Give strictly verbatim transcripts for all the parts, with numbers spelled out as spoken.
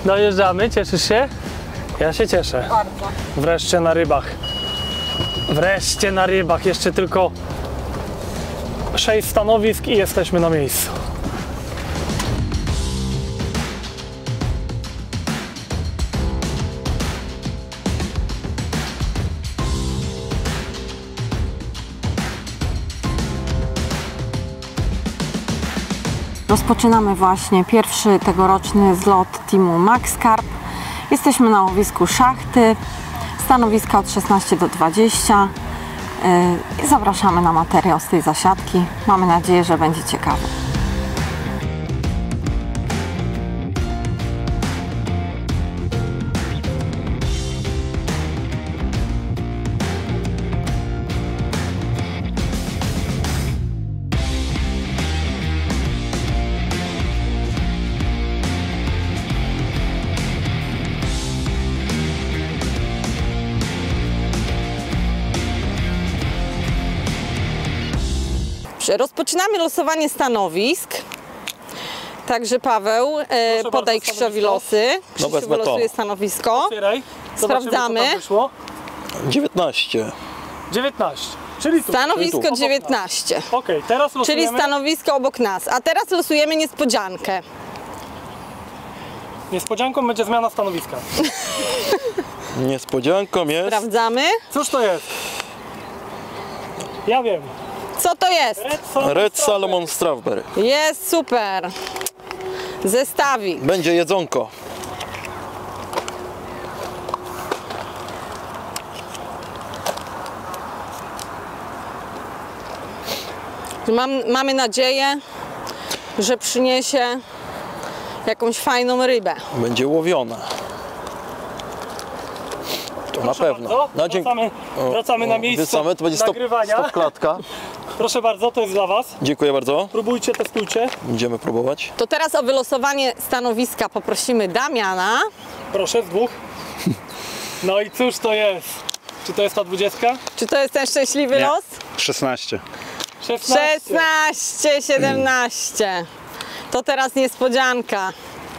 Dojeżdżamy, cieszysz się? Ja się cieszę. Bardzo. Wreszcie na rybach. Wreszcie na rybach. Jeszcze tylko sześć stanowisk i jesteśmy na miejscu. Rozpoczynamy właśnie pierwszy tegoroczny zlot teamu MaxCarp. Jesteśmy na łowisku Szachty, stanowiska od szesnaście do dwudziestu i zapraszamy na materiał z tej zasiadki. Mamy nadzieję, że będzie ciekawy. Rozpoczynamy losowanie stanowisk. Także Paweł, e, podaj bardzo, Krzysiowi losy. Krzysiu No wezmę to. wylosuje stanowisko. Otwieraj. Zobaczymy, Sprawdzamy. co tam wyszło. dziewiętnaście. dziewiętnaście. Czyli tu. Stanowisko Czyli tu. dziewiętnaście. Okej, teraz losujemy. Czyli stanowisko obok nas. A teraz losujemy niespodziankę. Niespodzianką będzie zmiana stanowiska. Niespodzianką jest Sprawdzamy. Cóż to jest? Ja wiem. Co to jest? Red Salmon Red Strawberry. Salmon Strawberry. Jest super. Zestawik. Będzie jedzonko. Mam, mamy nadzieję, że przyniesie jakąś fajną rybę. Będzie łowiona. To na Proszę pewno. bardzo. Na dzięk- Wracamy, wracamy na miejsce Wracamy, to będzie stop, nagrywania. stop klatka. Proszę bardzo, to jest dla Was. Dziękuję bardzo. Próbujcie, testujcie. Będziemy próbować. To teraz o wylosowanie stanowiska poprosimy Damiana. Proszę, z dwóch. No i cóż to jest? Czy to jest ta dwudziestka? Czy to jest ten szczęśliwy Nie. los? szesnaście. szesnaście. szesnaście, siedemnaście. To teraz niespodzianka.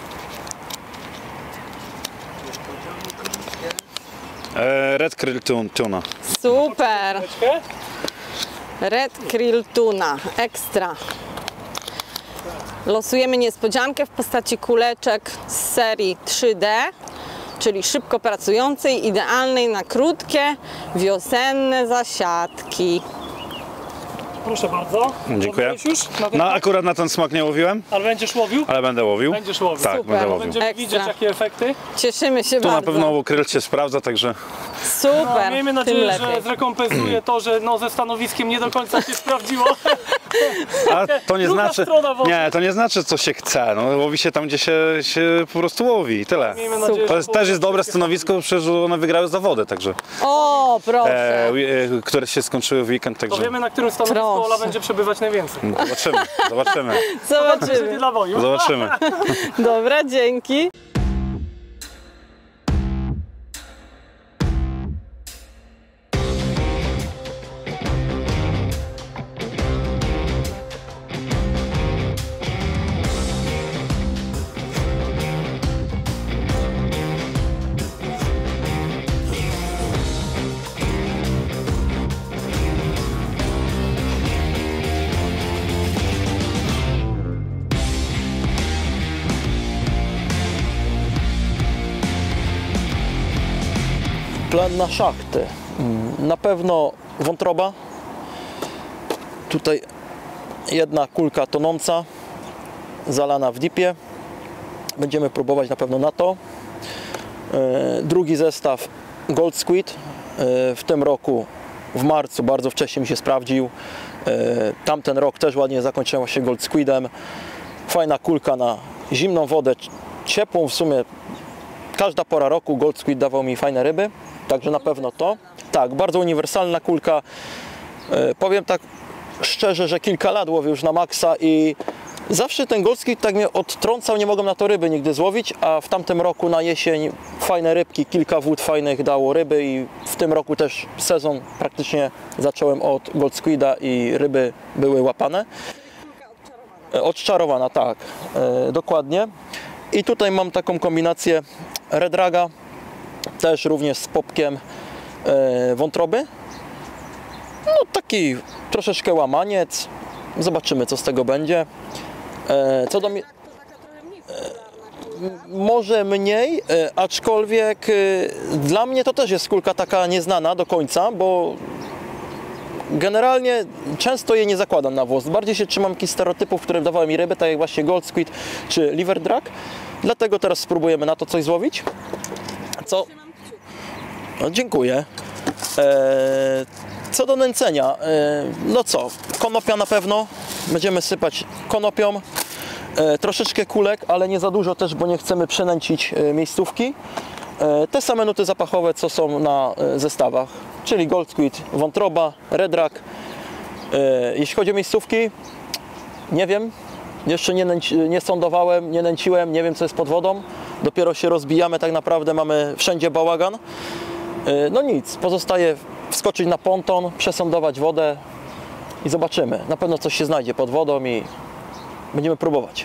E, Red Krill tun, Tuna. Super. Red Krill Tuna. Ekstra. Losujemy niespodziankę w postaci kuleczek z serii trzy D, czyli szybko pracującej, idealnej na krótkie, wiosenne zasiadki. Proszę bardzo. Dziękuję. Łowiłeś już? Na ten No tak? akurat na ten smak nie łowiłem, Ale będziesz łowił? ale będę łowił. Będziesz łowił. Tak, Super. będę łowił. Będziemy Ekstra. widzieć, jakie efekty. Cieszymy się Tu bardzo. na pewno Krill się sprawdza, także Super, Miejmy tym nadzieję, lepiej. że zrekompensuje to, że no, ze stanowiskiem nie do końca się sprawdziło. a to nie Druga znaczy, strona wody. nie, to nie znaczy co się chce, no łowi się tam, gdzie się, się po prostu łowi i tyle. Miejmy nadzieję, To że jest, też jest dobre stanowisko, przecież one wygrały zawody, także, O, proszę. e, e, które się skończyły w weekend, To także wiemy, na którym stanowisku Proszę. Ola będzie przebywać najwięcej. zobaczymy, zobaczymy, Czyli Zobaczymy. dla woju. zobaczymy. Dobra, dzięki. Plan na szachty. Na pewno wątroba. Tutaj jedna kulka tonąca, zalana w dipie. Będziemy próbować na pewno na to. E, Drugi zestaw Gold Squid. E, W tym roku w marcu bardzo wcześnie mi się sprawdził. E, Tamten rok też ładnie zakończyło się Gold Squidem. Fajna kulka na zimną wodę, ciepłą w sumie. Każda pora roku Gold Squid dawał mi fajne ryby, także na pewno to. Tak, bardzo uniwersalna kulka. E, powiem tak szczerze, że kilka lat łowię już na maksa i zawsze ten Gold Squid tak mnie odtrącał, nie mogłem na to ryby nigdy złowić, a w tamtym roku na jesień fajne rybki, kilka wód fajnych dało ryby i w tym roku też sezon praktycznie zacząłem od Gold Squida i ryby były łapane. E, Odczarowana, tak, e, dokładnie. I tutaj mam taką kombinację redraga, też również z popkiem e, wątroby. No taki troszeczkę łamaniec. Zobaczymy, co z tego będzie. E, co do mnie... Może mniej, e, aczkolwiek e, dla mnie to też jest kulka taka nieznana do końca, bo generalnie często jej nie zakładam na włos. Bardziej się trzymam jakichś stereotypów, które dawały mi ryby, tak jak właśnie Gold Squid czy Liver Drag. Dlatego teraz spróbujemy na to coś złowić. Co? No, dziękuję. E, co do nęcenia, e, no co, konopia na pewno. Będziemy sypać konopią. E, troszeczkę kulek, ale nie za dużo też, bo nie chcemy przenęcić e, miejscówki. E, te same nuty zapachowe, co są na e, zestawach, czyli Gold Squid, wątroba, redrag. E, jeśli chodzi o miejscówki, nie wiem, jeszcze nie, nęci, nie sądowałem, nie nęciłem, nie wiem, co jest pod wodą. Dopiero się rozbijamy, tak naprawdę mamy wszędzie bałagan. E, no nic, pozostaje wskoczyć na ponton, przesądować wodę i zobaczymy. Na pewno coś się znajdzie pod wodą i będziemy próbować.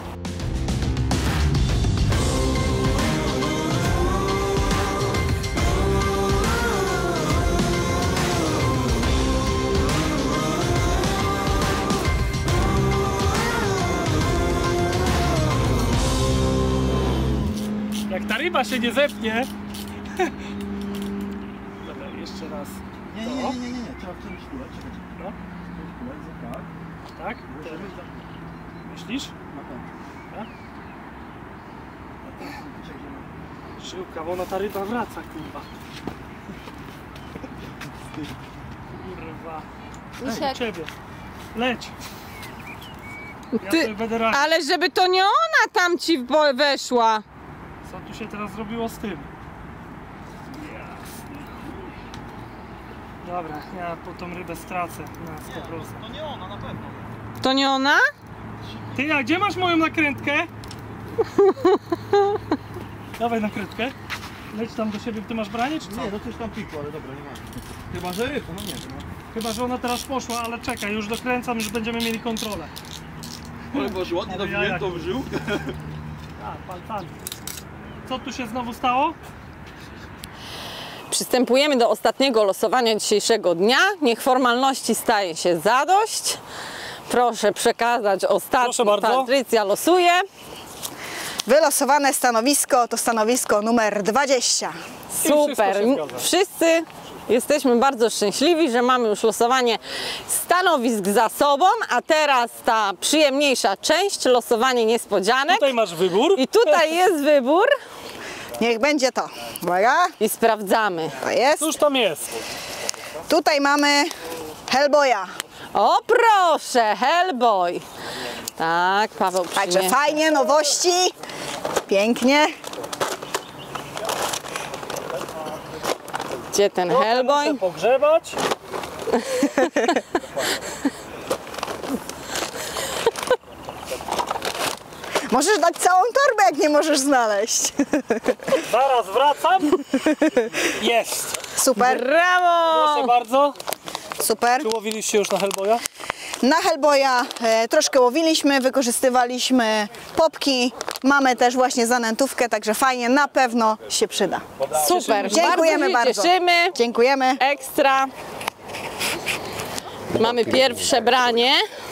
Jak ta ryba się nie zepnie. Dobra, jeszcze raz. Nie, nie, nie, nie, nie, trzeba wciągnąć kulek, czekaj, No, tak. tak? Myślisz? Na końcu. Tak? Na końcu wyciągniemy. Żyłka, bo ona ta ryba wraca, kurwa. Kurwa. Ej, Misiek. ciebie. Leć. Ja Ty- sobie będę radził. Ale żeby to nie ona tam ci w- weszła. Co tu się teraz zrobiło z tym? Jasny chuj. Dobra, ja po tą rybę stracę na sto procent. To nie ona, na pewno. To nie ona? Ty, a gdzie masz moją nakrętkę? Dawaj nakrętkę. Leć tam do siebie, ty masz branie czy co? Nie, no coś tam pikło, ale dobra, nie ma. Chyba, że ryb, no nie wiem. No. Chyba, że ona teraz poszła, ale czekaj, już dokręcam, już będziemy mieli kontrolę. Ale Boże, ładnie Ale nawiniętą jajak. w żyłkę. Tak, palcami. Co tu się znowu stało? Przystępujemy do ostatniego losowania dzisiejszego dnia. Niech formalności staje się zadość. Proszę przekazać Proszę ostatnią. bardzo. Patrycja losuje. Wylosowane stanowisko to stanowisko numer dwadzieścia. wszystko Super. się zgadza. Wszyscy jesteśmy bardzo szczęśliwi, że mamy już losowanie stanowisk za sobą, a teraz ta przyjemniejsza część, losowanie niespodzianek. Tutaj masz wybór. I tutaj jest wybór Niech będzie to. Uwaga, i sprawdzamy. to jest. Cóż tam jest? Tutaj mamy Hellboya. O proszę, Hellboy. Tak, Paweł Także przyniesie. fajnie, nowości. Pięknie. Gdzie ten Hellboy? Muszę pogrzebać. Możesz dać całą torbę, jak nie możesz znaleźć. Zaraz wracam. Jest. Super, Brawo! Proszę bardzo. super. Czy łowiliście już na Hellboya? Na Hellboya e, troszkę łowiliśmy, wykorzystywaliśmy popki. Mamy też właśnie zanętówkę, także fajnie, na pewno się przyda. Super, Dziękujemy bardzo. się bardzo. Cieszymy. Dziękujemy. Ekstra. Mamy pierwsze branie.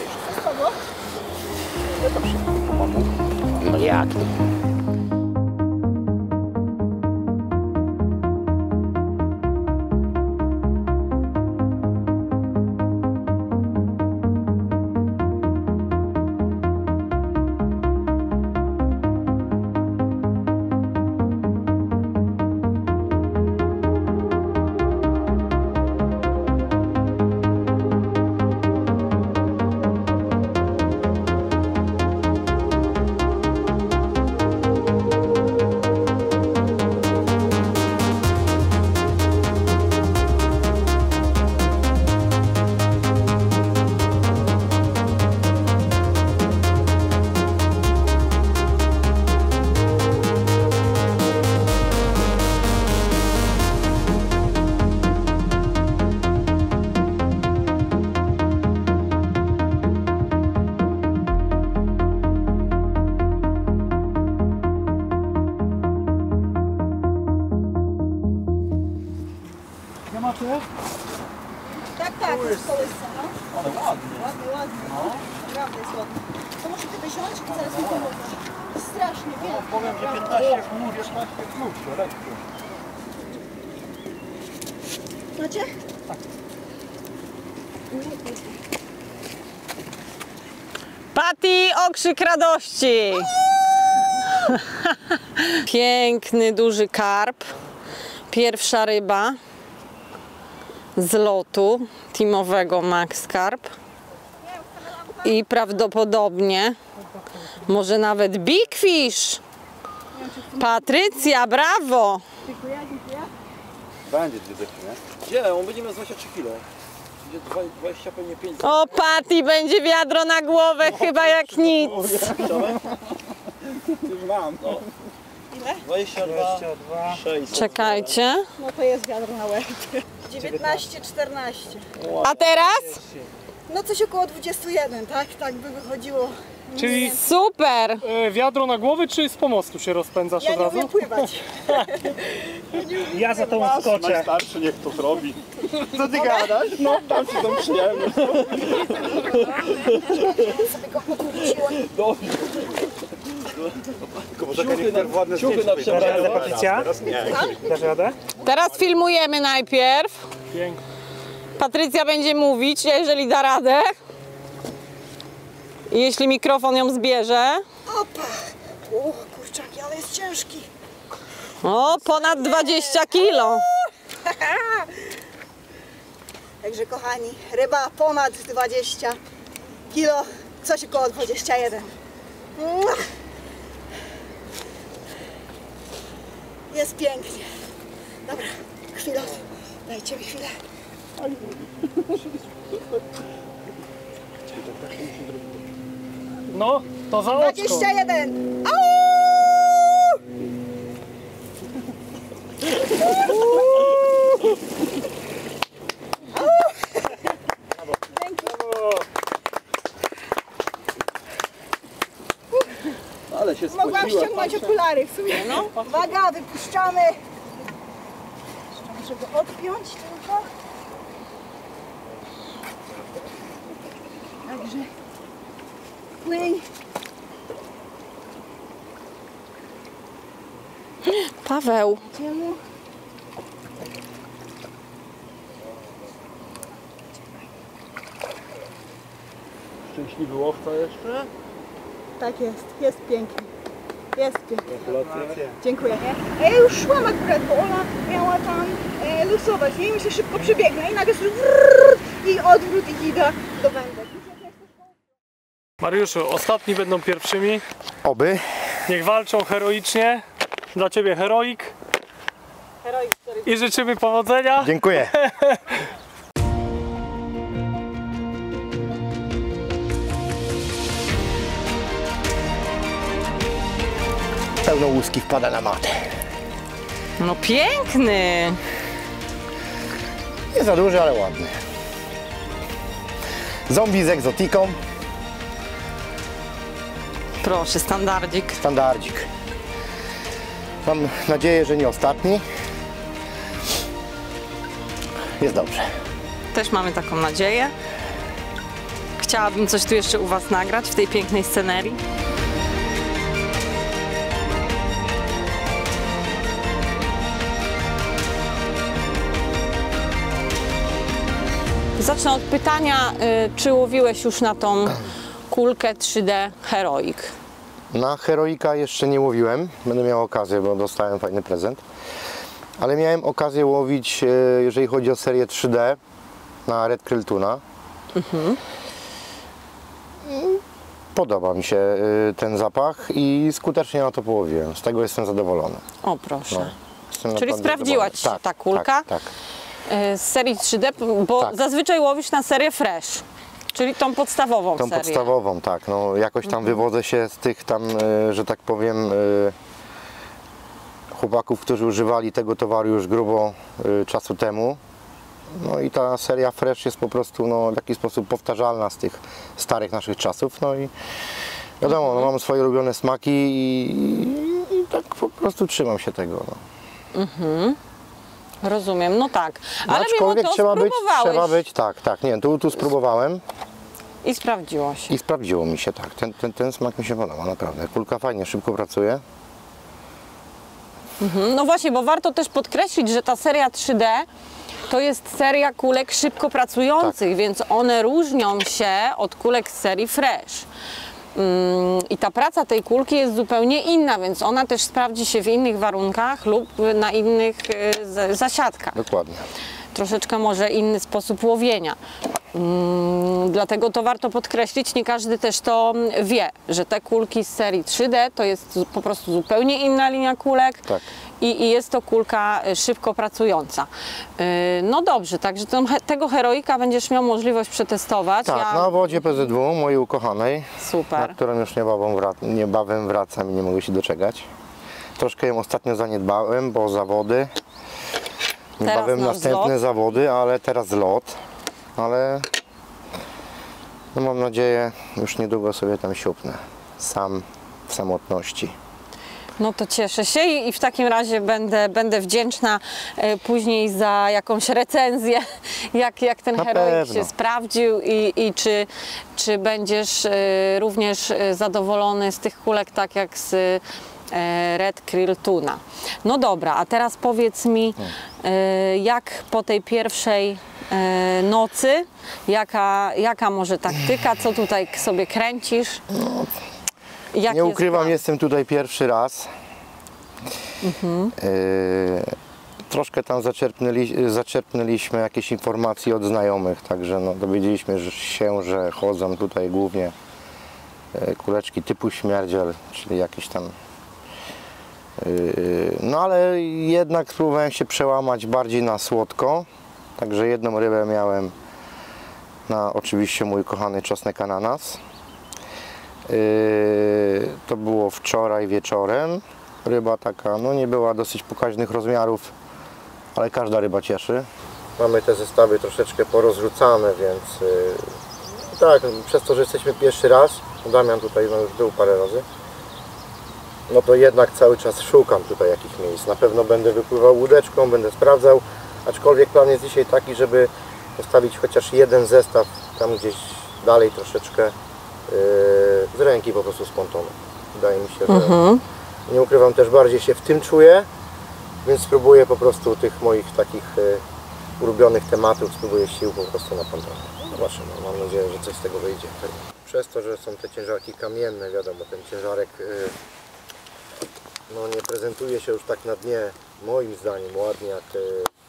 No jak? Tak, tak, to jest kołyska, no. Ale ładnie. Ładnie, ładnie. No. Naprawdę jest ładnie. To muszę ty wysiąść i zaraz mi pomogę. Strasznie pięknie. Powiem, że piętnaście knut, piętnaście knut, lekko. Macie? Patty, okrzyk radości! Piękny, duży karp. Pierwsza ryba z lotu teamowego Max Carp. I prawdopodobnie może nawet Big Fish. Patrycja, brawo! Dziękuję, dziękuję. Będzie dwie dychy, nie? Gdzie? On będzie miał dwadzieścia trzy kilo. Będzie dwadzieścia, pewnie pięć. O, Patty, będzie wiadro na głowę chyba jak nic. Już mam. No. dwadzieścia dwa, sześć. Czekajcie. No to jest wiadro na łeb. dziewiętnaście, czternaście. A teraz? No coś około dwadzieścia jeden, tak? Tak by wychodziło. Czyli Super! e, wiadro na głowy, czy z pomostu się rozpędzasz Ja od nie razu? umiem pływać. Ja za tą skoczę. Najstarszy niech to zrobi. Co ty gadasz? No, tam się tą przyjemność. Ciuchy na, ciuchy na przebranie. Patrycja? Teraz nie. Dasz radę? Teraz filmujemy najpierw. Pięknie. Patrycja będzie mówić, jeżeli da radę. I jeśli mikrofon ją zbierze. Opa! O, kurczaki, ale jest ciężki. O, ponad dwadzieścia kilo. Także kochani, ryba ponad dwadzieścia kilo, coś około dwadzieścia jeden. Jest pięknie. Dobra, chwilę. Dajcie mi chwilę. No, to za oczko. dwadzieścia jeden. Au! Ale się Mogłam spociła. ściągnąć okulary w sumie. No. Uwaga, wypuszczamy. Muszę go odpiąć tylko. Także płyń. Paweł. Czemu? Szczęśliwy łowca jeszcze? Tak jest, jest pięknie. Jest pięknie. Gratulacje. Dziękuję. A ja już szłam akurat, bo Ola miała tam e, lusować. Nie, i mi się szybko przebiegnę i nagle wrrr, i odwrót i idę do wędek. Mariuszu, ostatni będą pierwszymi. Oby. Niech walczą heroicznie. Dla Ciebie heroik. Heroik, I życzymy powodzenia. Dziękuję. Pełno łuski wpada na matę. No piękny. Nie za duży, ale ładny. Zombie z egzotiką. Proszę, standardzik. Standardzik. Mam nadzieję, że nie ostatni. Jest dobrze. Też mamy taką nadzieję. Chciałabym coś tu jeszcze u Was nagrać w tej pięknej scenerii. Zacznę od pytania, y, czy łowiłeś już na tą kulkę trzy D Heroik? Na heroika jeszcze nie łowiłem. Będę miał okazję, bo dostałem fajny prezent. Ale miałem okazję łowić, e, jeżeli chodzi o serię trzy D, na Red Krill Tuna. Mhm. Podoba mi się e, ten zapach i skutecznie na to połowiłem. Z tego jestem zadowolony. O proszę. No, jestem Czyli naprawdę sprawdziła Ci się zadowolony. ta kulka? Tak, tak. Y, Z serii trzy D, bo Tak. zazwyczaj łowisz na serię Fresh, czyli tą podstawową Tą serię. podstawową, tak. No, jakoś tam wywodzę się z tych tam, e, że tak powiem, e, chłopaków, którzy używali tego towaru już grubo e, czasu temu. No i ta seria Fresh jest po prostu no, w jakiś sposób powtarzalna z tych starych naszych czasów. No i wiadomo, no, mam swoje ulubione smaki i, i, i tak po prostu trzymam się tego. No. Rozumiem, no tak. No, Ale mimo aczkolwiek to trzeba być, spróbowałeś trzeba być, tak, tak, nie, tu, tu spróbowałem i sprawdziło się. i sprawdziło mi się, tak, ten, ten, ten smak mi się podoba, naprawdę. Kulka fajnie, szybko pracuje. No właśnie, bo warto też podkreślić, że ta seria trzy D to jest seria kulek szybko pracujących, Tak. więc one różnią się od kulek z serii Fresh. Ym, I ta praca tej kulki jest zupełnie inna, więc ona też sprawdzi się w innych warunkach lub na innych y, z- zasiadkach. Dokładnie. Troszeczkę może inny sposób łowienia. Mm, dlatego to warto podkreślić, nie każdy też to wie, że te kulki z serii trzy D to jest zu- po prostu zupełnie inna linia kulek Tak. i, i jest to kulka y, szybko pracująca. Yy, no dobrze, także tą, he- tego heroika będziesz miał możliwość przetestować. Tak, Ja- na wodzie P Z W, mojej ukochanej, na Super. którą już niebawem, wrac niebawem wracam i nie mogę się doczekać. Troszkę ją ostatnio zaniedbałem, bo zawody. Niebawem masz następne zlot. zawody, ale teraz lot. Ale no mam nadzieję, już niedługo sobie tam siupnę. Sam w samotności. No to cieszę się i, i w takim razie będę, będę wdzięczna e, później za jakąś recenzję, jak, jak ten Na heroik pewno. się sprawdził i, i czy, czy będziesz e, również e, zadowolony z tych kulek, tak jak z e, Red Krill Tuna. No dobra, a teraz powiedz mi, e, jak po tej pierwszej e, nocy, jaka, jaka może taktyka, co tutaj sobie kręcisz? Jaki Nie jest ukrywam, plan? jestem tutaj pierwszy raz. Mhm. Yy, troszkę tam zaczerpnęli, zaczerpnęliśmy jakieś informacje od znajomych, także no, dowiedzieliśmy że- się, że chodzą tutaj głównie yy, kuleczki typu śmierdziel, czyli jakieś tam. Yy, no ale jednak spróbowałem się przełamać bardziej na słodko, także jedną rybę miałem na oczywiście mój kochany czosnek ananas. Yy, to było wczoraj wieczorem. Ryba taka, no nie była dosyć pokaźnych rozmiarów, ale każda ryba cieszy. Mamy te zestawy troszeczkę porozrzucane, więc yy, tak, przez to, że jesteśmy pierwszy raz, Damian tutaj no, już był parę razy, no to jednak cały czas szukam tutaj jakichś miejsc. Na pewno będę wypływał łódeczką, będę sprawdzał, aczkolwiek plan jest dzisiaj taki, żeby postawić chociaż jeden zestaw tam gdzieś dalej troszeczkę z ręki po prostu z pontonu. Wydaje mi się, że Mhm. nie ukrywam, też bardziej się w tym czuję, więc spróbuję po prostu tych moich takich e, ulubionych tematów, spróbuję sił po prostu na pontonie. Zobaczymy, mam nadzieję, że coś z tego wyjdzie. Przez to, że są te ciężarki kamienne, wiadomo, ten ciężarek e, no, nie prezentuje się już tak na dnie, moim zdaniem, ładnie jak e,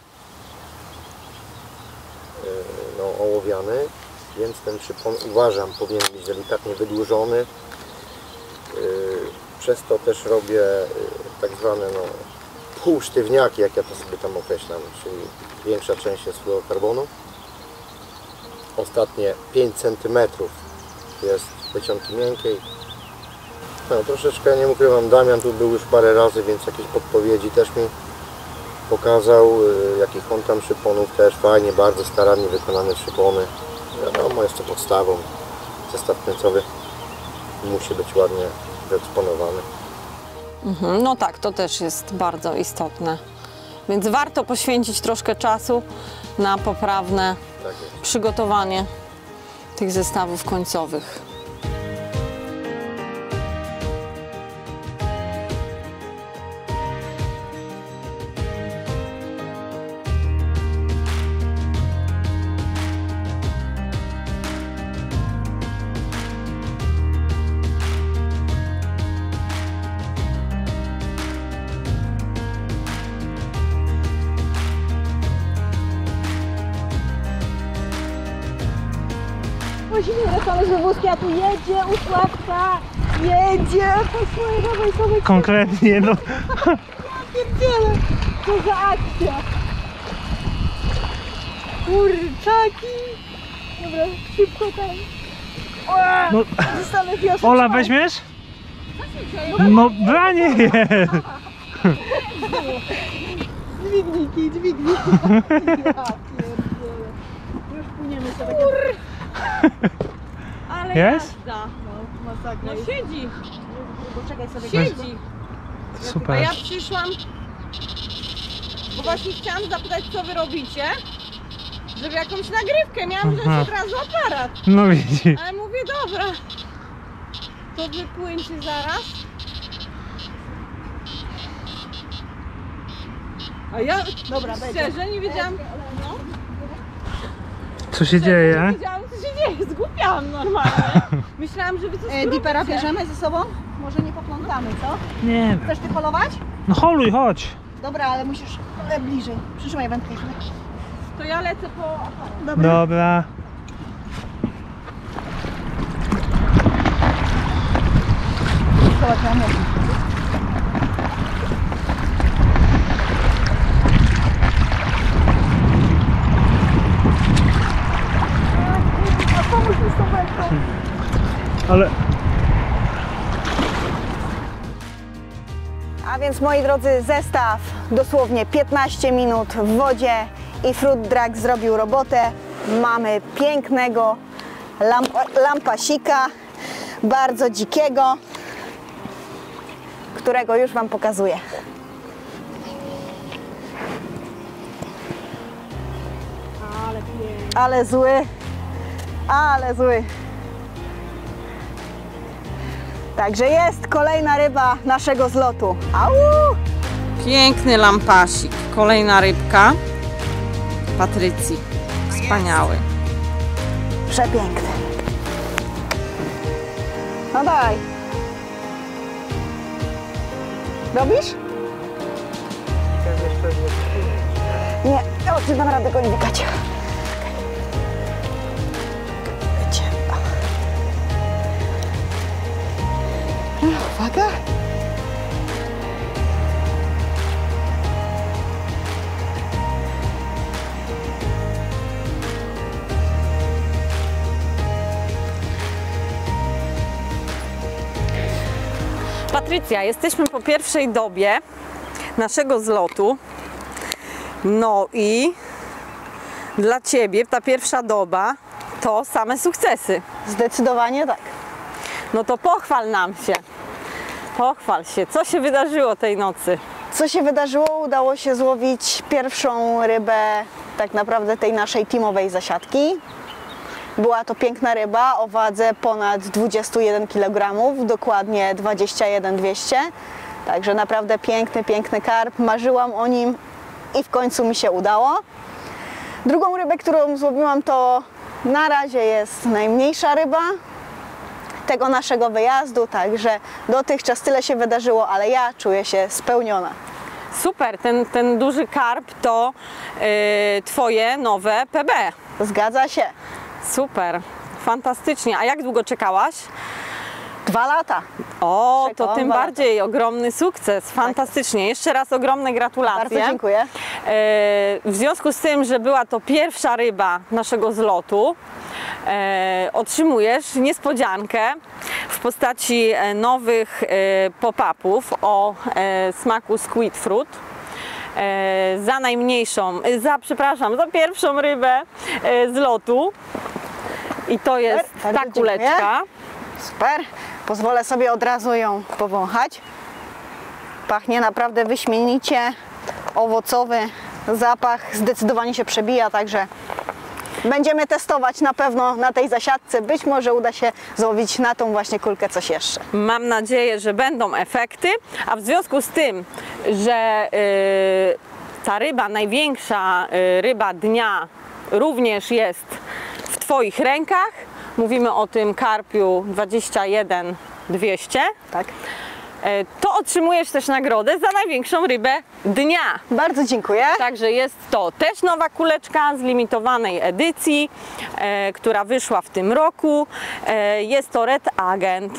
e, no, ołowiany. Więc ten przypon, uważam, powinien być delikatnie wydłużony. Yy, przez to też robię yy, tak zwane no, półsztywniaki, jak ja to sobie tam określam, czyli większa część jest fluorokarbonu. Ostatnie pięć centymetrów jest plecionki miękkiej. No, troszeczkę, nie ukrywam, Damian tu był już parę razy, więc jakieś podpowiedzi też mi pokazał, yy, jakich on tam szyponów też fajnie, bardzo starannie wykonane szypony. Wiadomo, jest to podstawą. Zestaw końcowy musi być ładnie wyeksponowany. Mhm, no tak, to też jest bardzo istotne. Więc warto poświęcić troszkę czasu na poprawne Tak jest. przygotowanie tych zestawów końcowych. Musimy wracamy z wózki, a tu jedzie usławka, jedzie, posłuchaj, dawaj, dawaj, Konkretnie, no. pierdziele, co za akcja. Kurczaki. Dobra, szybko tam. O, No. zostanę wiosną. Ola, weźmiesz? No, branie jest. Dźwigniki, dźwigniki. Ja pierdziele. Już płyniemy sobie. Ale Jest? jazda. No, masakra. No siedzi, Poczekaj sobie. siedzi. Super. A ja przyszłam Bo właśnie chciałam zapytać, co wy robicie, żeby jakąś nagrywkę, miałam wziąć od razu aparat. No widzisz. Ale mówię, dobra, to wypłyńcie zaraz. A ja, dobra, szczerze, nie wiedziałam, Co się nie dzieje? wiedziałam, co się dzieje, zgłupiałam normalnie. Myślałam, że wy coś E, Dipera robicie. bierzemy ze sobą? Może nie poplątamy, co? Nie wiem. Chcesz ty polować? No holuj, chodź. Dobra, ale musisz e, bliżej. Przytrzymaj wędkę. To ja lecę po aparat. Dobra. Dobra. Zobacz, ja mówię. Pomóż mi z tą wędką. Ale... A więc moi drodzy, zestaw dosłownie piętnaście minut w wodzie i Fruit Drag zrobił robotę. Mamy pięknego lamp lampasika, bardzo dzikiego, którego już Wam pokazuję. Ale zły, ale zły. Także jest kolejna ryba naszego zlotu. Au! Piękny lampasik, kolejna rybka Patrycji, wspaniały. Przepiękny. No daj. Robisz? Nie, o, ty dam radę go nie wykać. Uwaga. Patrycja, jesteśmy po pierwszej dobie naszego zlotu. No i dla Ciebie ta pierwsza doba to same sukcesy. Zdecydowanie tak. No to pochwal nam się. Pochwal się. Co się wydarzyło tej nocy? Co się wydarzyło? Udało się złowić pierwszą rybę tak naprawdę tej naszej teamowej zasiadki. Była to piękna ryba o wadze ponad dwadzieścia jeden kilogramów, dokładnie dwadzieścia jeden dwieście. Także naprawdę piękny, piękny karp. Marzyłam o nim i w końcu mi się udało. Drugą rybę, którą złowiłam, to na razie jest najmniejsza ryba tego naszego wyjazdu, także dotychczas tyle się wydarzyło, ale ja czuję się spełniona. Super, ten, ten duży karp to yy, Twoje nowe P B. Zgadza się. Super, fantastycznie. A jak długo czekałaś? Dwa lata. O, to Czekałam tym dwa lata. bardziej ogromny sukces. Fantastycznie. Jeszcze raz ogromne gratulacje. Bardzo dziękuję. E, W związku z tym, że była to pierwsza ryba naszego zlotu, e, otrzymujesz niespodziankę w postaci e, nowych e, pop-upów o e, smaku squid fruit. E, za najmniejszą, e, za, przepraszam, za pierwszą rybę e, z lotu. I to jest Super, bardzo ta kuleczka. dziękuję. Super. Pozwolę sobie od razu ją powąchać. Pachnie naprawdę wyśmienicie. Owocowy zapach zdecydowanie się przebija, także będziemy testować na pewno na tej zasiadce. Być może uda się złowić na tą właśnie kulkę coś jeszcze. Mam nadzieję, że będą efekty, a w związku z tym, że yy, ta ryba, największa yy, ryba dnia również jest w Twoich rękach, mówimy o tym karpiu dwadzieścia jeden dwieście, Tak. yy, to otrzymujesz też nagrodę za największą rybę dnia. Bardzo dziękuję. Także jest to też nowa kuleczka z limitowanej edycji, e, która wyszła w tym roku. E, jest to Red Agent.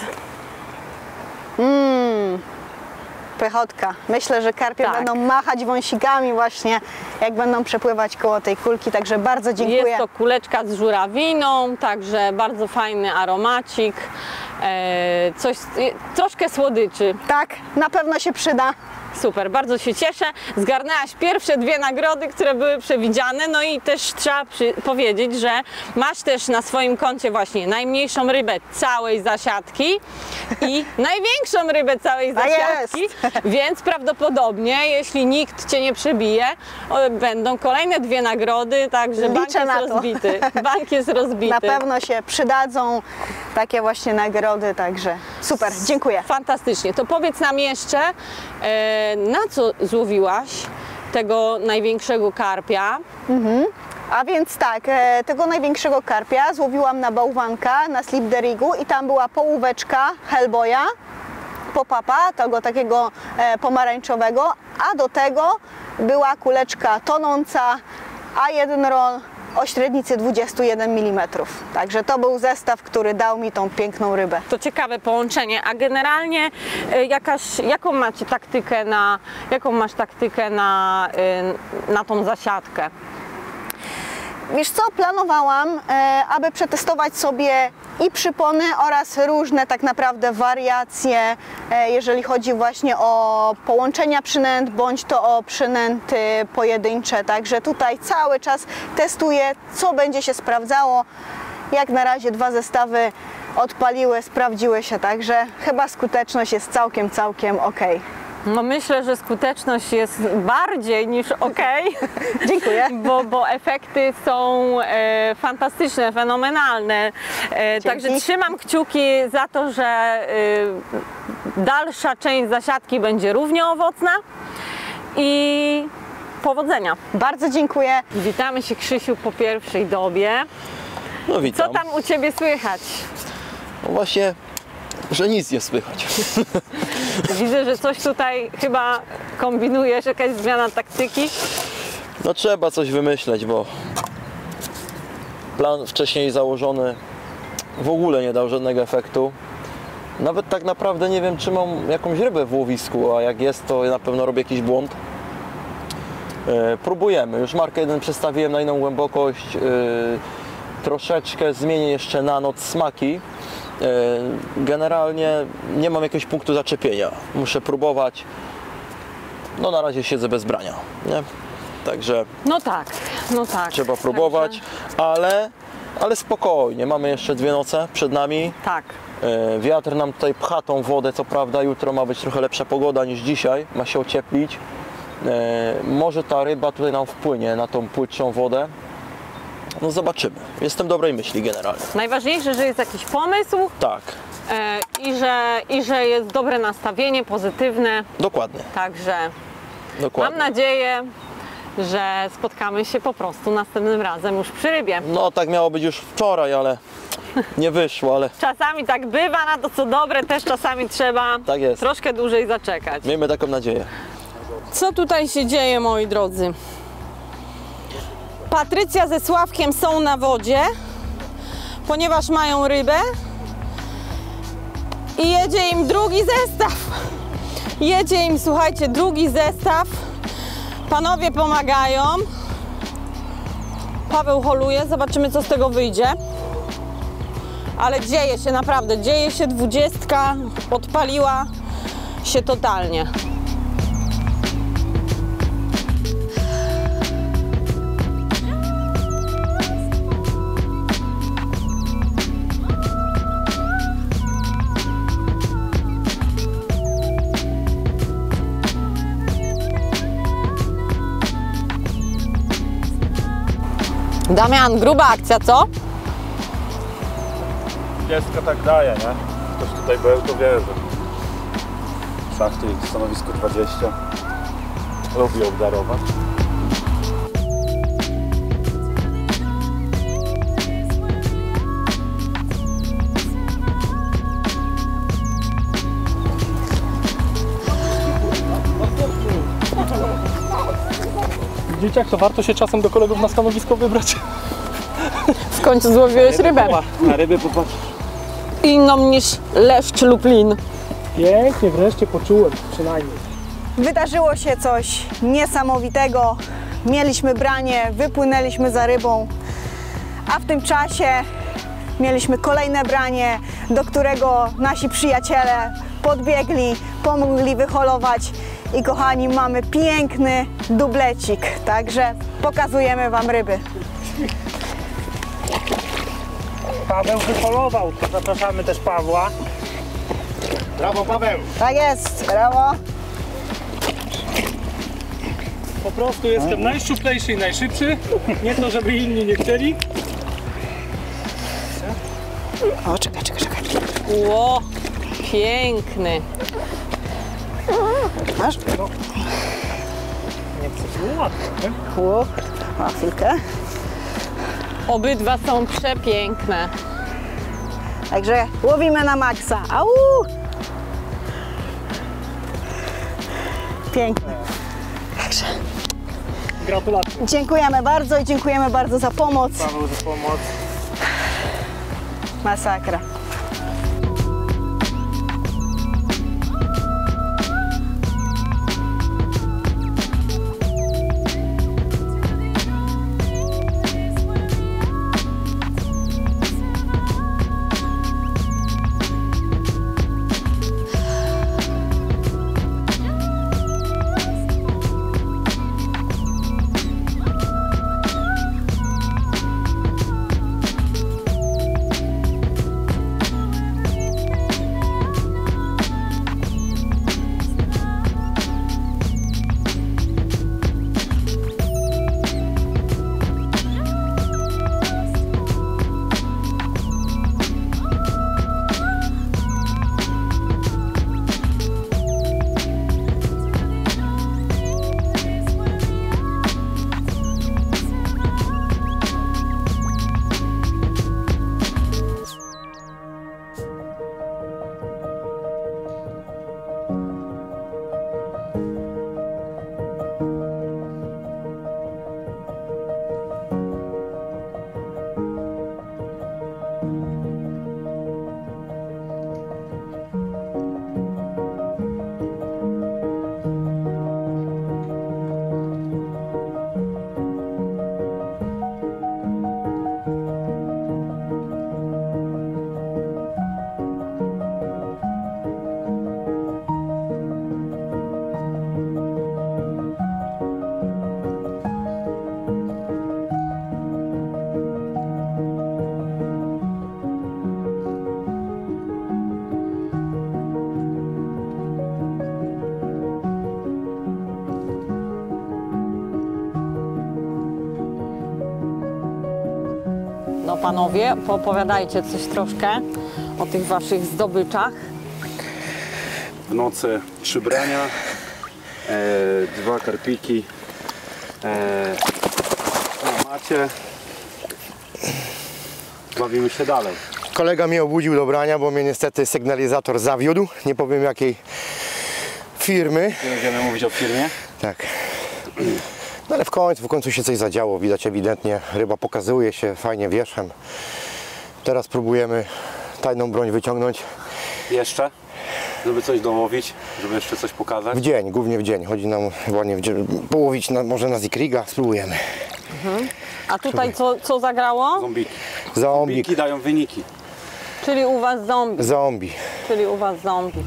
Mmm, pychotka. Myślę, że karpie Tak. będą machać wąsikami właśnie, jak będą przepływać koło tej kulki, także bardzo dziękuję. Jest to kuleczka z żurawiną, także bardzo fajny aromacik. E, coś, troszkę słodyczy. Tak, na pewno się przyda. Super, bardzo się cieszę. Zgarnęłaś pierwsze dwie nagrody, które były przewidziane, no i też trzeba przy, powiedzieć, że masz też na swoim koncie właśnie najmniejszą rybę całej zasiadki i największą rybę całej zasiadki, więc prawdopodobnie, jeśli nikt Cię nie przebije, o, będą kolejne dwie nagrody, także bank Liczę jest na to. rozbity. Bank jest rozbity. Na pewno się przydadzą takie właśnie nagrody, także super, dziękuję. Fantastycznie. To powiedz nam jeszcze, e, na co złowiłaś tego największego karpia? A więc tak, e, tego największego karpia złowiłam na bałwanka, na slip the rigu i tam była połóweczka Hellboya, pop-upa, tego takiego e, pomarańczowego, a do tego była kuleczka tonąca A jeden roll o średnicy dwadzieścia jeden milimetrów. Także to był zestaw, który dał mi tą piękną rybę. To ciekawe połączenie, a generalnie e, jakaś, jaką macie taktykę na, jaką masz taktykę na, e, na tą zasiadkę? Wiesz co, planowałam, e, aby przetestować sobie i przypony oraz różne tak naprawdę wariacje, e, jeżeli chodzi właśnie o połączenia przynęt, bądź to o przynęty pojedyncze. Także tutaj cały czas testuję, co będzie się sprawdzało. Jak na razie dwa zestawy odpaliły, sprawdziły się, także chyba skuteczność jest całkiem, całkiem ok. No myślę, że skuteczność jest bardziej niż ok. Dziękuję. Bo, bo efekty są e, fantastyczne, fenomenalne. E, także trzymam kciuki za to, że e, dalsza część zasiadki będzie równie owocna i powodzenia. Bardzo dziękuję. Witamy się, Krzysiu, po pierwszej dobie. No witam. Co tam u Ciebie słychać? No właśnie, że nic nie słychać. Widzę, że coś tutaj chyba kombinujesz, jakaś zmiana taktyki. No trzeba coś wymyśleć, bo plan wcześniej założony w ogóle nie dał żadnego efektu. Nawet tak naprawdę nie wiem, czy mam jakąś rybę w łowisku, a jak jest, to na pewno robię jakiś błąd. E, próbujemy. Już markę jeden przestawiłem na inną głębokość. E, troszeczkę zmienię jeszcze na noc smaki. E, generalnie nie mam jakiegoś punktu zaczepienia. Muszę próbować. No na razie siedzę bez brania, nie? Także No tak, no tak. trzeba próbować, ale, ale spokojnie. Mamy jeszcze dwie noce przed nami. Tak. E, Wiatr nam tutaj pcha tą wodę, co prawda jutro ma być trochę lepsza pogoda niż dzisiaj, ma się ocieplić. E, Może ta ryba tutaj nam wpłynie na tą płytszą wodę. No zobaczymy. Jestem dobrej myśli generalnie. Najważniejsze, że jest jakiś pomysł Tak, e, i, że, i że jest dobre nastawienie, pozytywne. dokładnie. Także dokładnie. mam nadzieję, że spotkamy się po prostu następnym razem już przy rybie. No tak miało być już wczoraj, ale nie wyszło, ale Czasami tak bywa, na to co dobre też czasami trzeba Tak jest. troszkę dłużej zaczekać. miejmy taką nadzieję. Co tutaj się dzieje, moi drodzy? Patrycja ze Sławkiem są na wodzie, ponieważ mają rybę i jedzie im drugi zestaw. Jedzie im, słuchajcie, drugi zestaw. Panowie pomagają. Paweł holuje, zobaczymy, co z tego wyjdzie. Ale dzieje się, naprawdę, dzieje się. Dwudziestka odpaliła się totalnie. Damian, gruba akcja, co? Dziecko tak daje, nie? Ktoś tutaj był, to wie, że szachty i stanowisko dwadzieścia lubi obdarować. Widzicie, jak to warto się czasem do kolegów na stanowisko wybrać? W końcu złowiłeś rybę. Na ryby popatrz. Inną niż leszcz lub lin. Pięknie, wreszcie poczułem, przynajmniej. Wydarzyło się coś niesamowitego. Mieliśmy branie, wypłynęliśmy za rybą, a w tym czasie mieliśmy kolejne branie, do którego nasi przyjaciele podbiegli, pomogli wyholować i kochani, mamy piękny dublecik, także pokazujemy Wam ryby. Paweł wyholował, to zapraszamy też Pawła. Brawo, Paweł! Tak jest, brawo. Po prostu jestem najszczuplejszy i najszybszy. Nie to, żeby inni nie chcieli. O, czekaj, czekaj, czekaj. Ło, piękny. Masz? Nie chcę było łatwo. O, na chwilkę. Obydwa są przepiękne. Także łowimy na maksa. Au! Pięknie. Także Gratulacje dziękujemy bardzo i dziękujemy bardzo za pomoc. Paweł za pomoc. Masakra. No panowie, poopowiadajcie coś troszkę o tych waszych zdobyczach. W nocy trzy brania, e, dwa karpiki e, na macie. Bawimy się dalej. Kolega mnie obudził do brania, bo mnie niestety sygnalizator zawiódł. Nie powiem jakiej firmy. Nie będziemy mówić o firmie. Tak. No ale w końcu, w końcu się coś zadziało. Widać ewidentnie, ryba pokazuje się fajnie wierzchem. Teraz próbujemy tajną broń wyciągnąć. Jeszcze, żeby coś dołowić, żeby jeszcze coś pokazać. W dzień, głównie w dzień. Chodzi nam ładnie w dzień. Połowić na, może na zikriga, spróbujemy. Mhm. A tutaj co, co zagrało? Zombiki. Zombik. Zombiki dają wyniki. Czyli u was zombie. Zombie. Czyli u was zombie.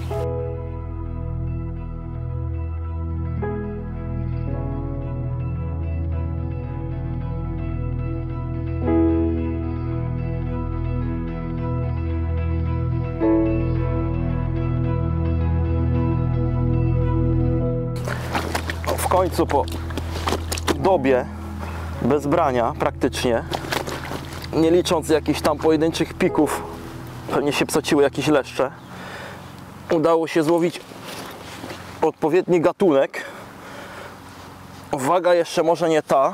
W końcu po dobie bez brania praktycznie, nie licząc jakichś tam pojedynczych pików, pewnie się psociły jakieś leszcze, udało się złowić odpowiedni gatunek. Waga jeszcze może nie ta,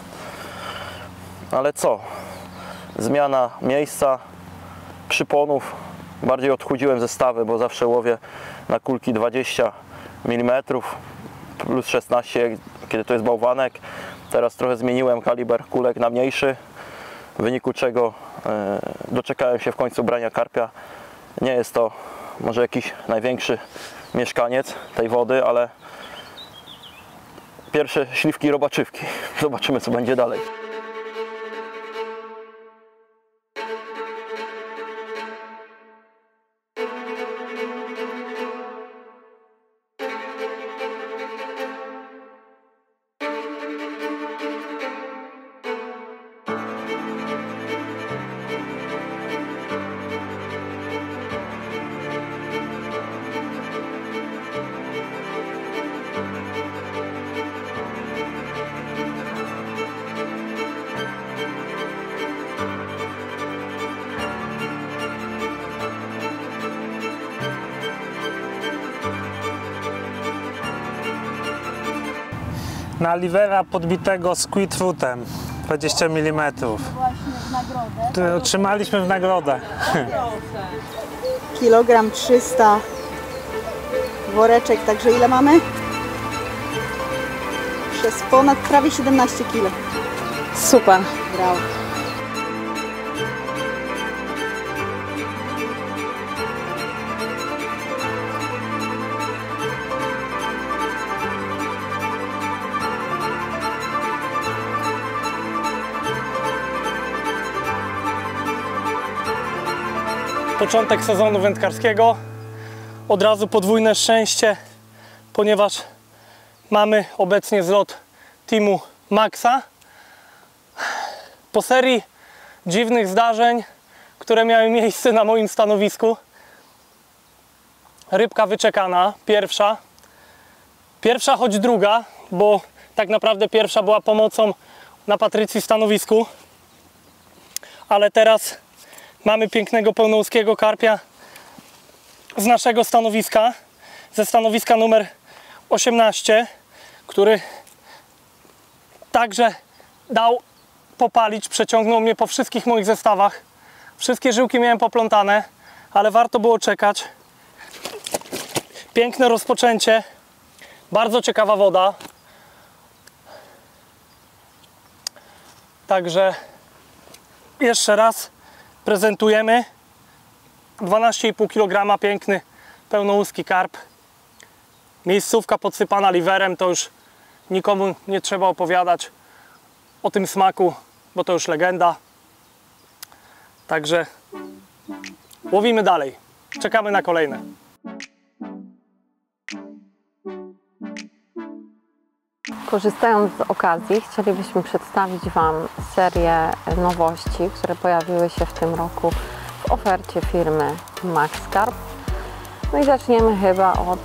ale co? Zmiana miejsca, przyponów, bardziej odchudziłem zestawy, bo zawsze łowię na kulki dwadzieścia milimetrów plus szesnaście, kiedy to jest bałwanek. Teraz trochę zmieniłem kaliber kulek na mniejszy, w wyniku czego e, doczekałem się w końcu brania karpia. Nie jest to może jakiś największy mieszkaniec tej wody, ale pierwsze śliwki robaczywki. Zobaczymy, co będzie dalej. na livera podbitego squidfruitem dwadzieścia milimetrów. Właśnie w nagrodę. To otrzymaliśmy w nagrodę. Kilogram trzysta. Woreczek, także ile mamy? Przez ponad prawie siedemnaście kilo. Super. Brawo. Początek sezonu wędkarskiego. Od razu podwójne szczęście, ponieważ mamy obecnie zlot teamu Maxa. Po serii dziwnych zdarzeń, które miały miejsce na moim stanowisku, rybka wyczekana, pierwsza. Pierwsza, choć druga, bo tak naprawdę pierwsza była pomocą na Patrycji stanowisku. Ale teraz mamy pięknego pełnołuskiego karpia z naszego stanowiska, ze stanowiska numer osiemnaście, który także dał popalić, przeciągnął mnie po wszystkich moich zestawach. Wszystkie żyłki miałem poplątane, ale warto było czekać. Piękne rozpoczęcie, bardzo ciekawa woda. Także jeszcze raz prezentujemy dwanaście i pół kilograma, piękny pełnołuski karp. Miejscówka podsypana liverem, to już nikomu nie trzeba opowiadać o tym smaku, bo to już legenda. Także łowimy dalej, czekamy na kolejne. Korzystając z okazji, chcielibyśmy przedstawić Wam serię nowości, które pojawiły się w tym roku w ofercie firmy MaxCarp. No i zaczniemy chyba od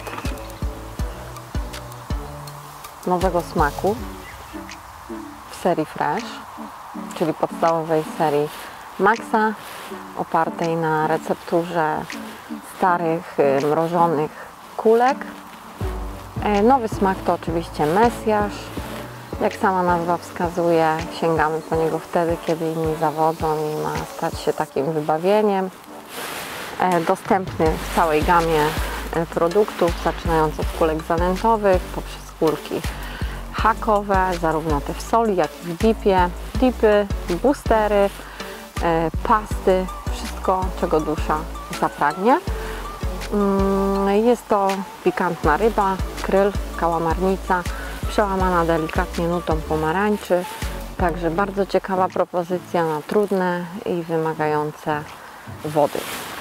nowego smaku w serii Fresh, czyli podstawowej serii Maxa, opartej na recepturze starych, mrożonych kulek. Nowy smak to oczywiście Mesjasz. Jak sama nazwa wskazuje, sięgamy po niego wtedy, kiedy inni zawodzą i ma stać się takim wybawieniem. Dostępny w całej gamie produktów, zaczynając od kulek zanętowych, poprzez kulki hakowe, zarówno te w soli, jak i w dipie, dipy, boostery, pasty, wszystko, czego dusza zapragnie. Jest to pikantna ryba, kryl, kałamarnica, przełamana delikatnie nutą pomarańczy. Także bardzo ciekawa propozycja na trudne i wymagające wody.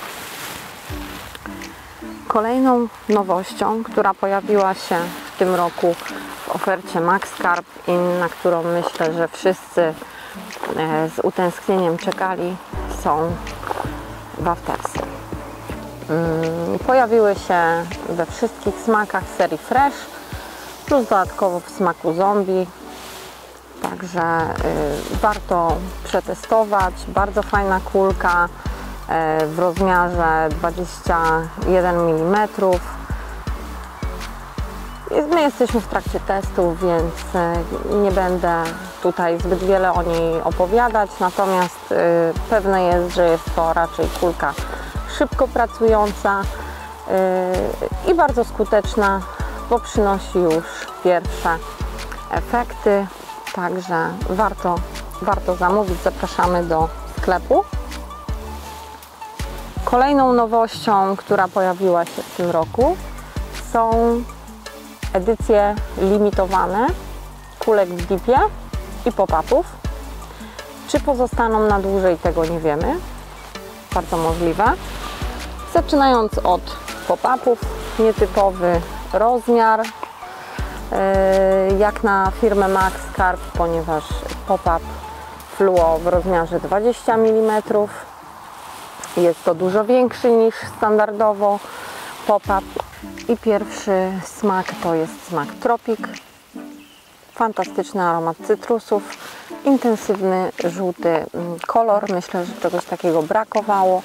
Kolejną nowością, która pojawiła się w tym roku w ofercie MaxCarp i na którą myślę, że wszyscy z utęsknieniem czekali, są waftersy. Pojawiły się we wszystkich smakach serii Fresh, plus dodatkowo w smaku zombie. Także y, warto przetestować. Bardzo fajna kulka y, w rozmiarze dwadzieścia jeden milimetrów. My jesteśmy w trakcie testów, więc y, nie będę tutaj zbyt wiele o niej opowiadać, natomiast y, pewne jest, że jest to raczej kulka szybko pracująca yy, i bardzo skuteczna, bo przynosi już pierwsze efekty, także warto, warto zamówić. Zapraszamy do sklepu. Kolejną nowością, która pojawiła się w tym roku, są edycje limitowane kulek w dipie i pop-upów. Czy pozostaną na dłużej, tego nie wiemy. Bardzo możliwe. Zaczynając od pop-upów, nietypowy rozmiar, yy, jak na firmę MaxCarp, ponieważ pop-up fluo w rozmiarze dwadzieścia milimetrów. Jest to dużo większy niż standardowo pop-up. I pierwszy smak to jest smak Tropik. Fantastyczny aromat cytrusów, intensywny żółty kolor. Myślę, że czegoś takiego brakowało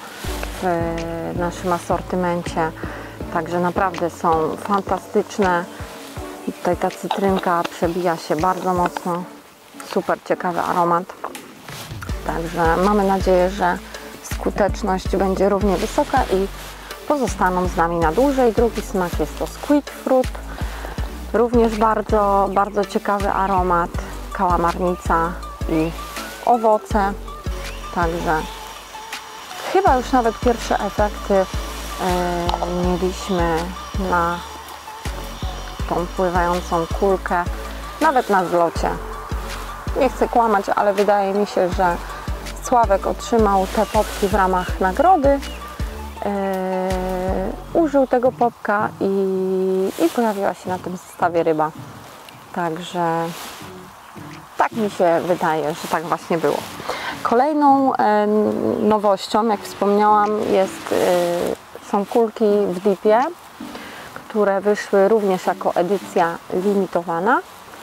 w naszym asortymencie. Także naprawdę są fantastyczne. I tutaj ta cytrynka przebija się bardzo mocno. Super ciekawy aromat. Także mamy nadzieję, że skuteczność będzie równie wysoka i pozostaną z nami na dłużej. Drugi smak jest to Squid Fruit. Również bardzo, bardzo ciekawy aromat. Kałamarnica i owoce. Także chyba już nawet pierwsze efekty yy, mieliśmy na tą pływającą kulkę, nawet na zlocie. Nie chcę kłamać, ale wydaje mi się, że Sławek otrzymał te popki w ramach nagrody. Yy, użył tego popka i, i pojawiła się na tym zestawie ryba. Także tak mi się wydaje, że tak właśnie było. Kolejną e, nowością, jak wspomniałam, jest, e, są kulki w dipie, które wyszły również jako edycja limitowana.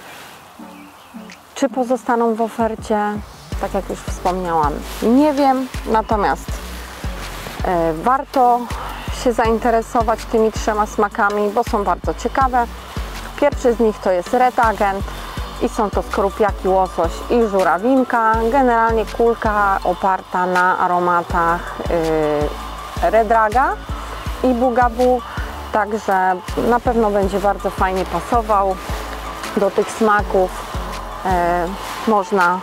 Czy pozostaną w ofercie? Tak jak już wspomniałam, nie wiem, natomiast e, warto się zainteresować tymi trzema smakami, bo są bardzo ciekawe. Pierwszy z nich to jest Red Agent i są to skorupiaki, łosoś i żurawinka. Generalnie kulka oparta na aromatach yy, Redraga i Bugabu, także na pewno będzie bardzo fajnie pasował do tych smaków. Yy, można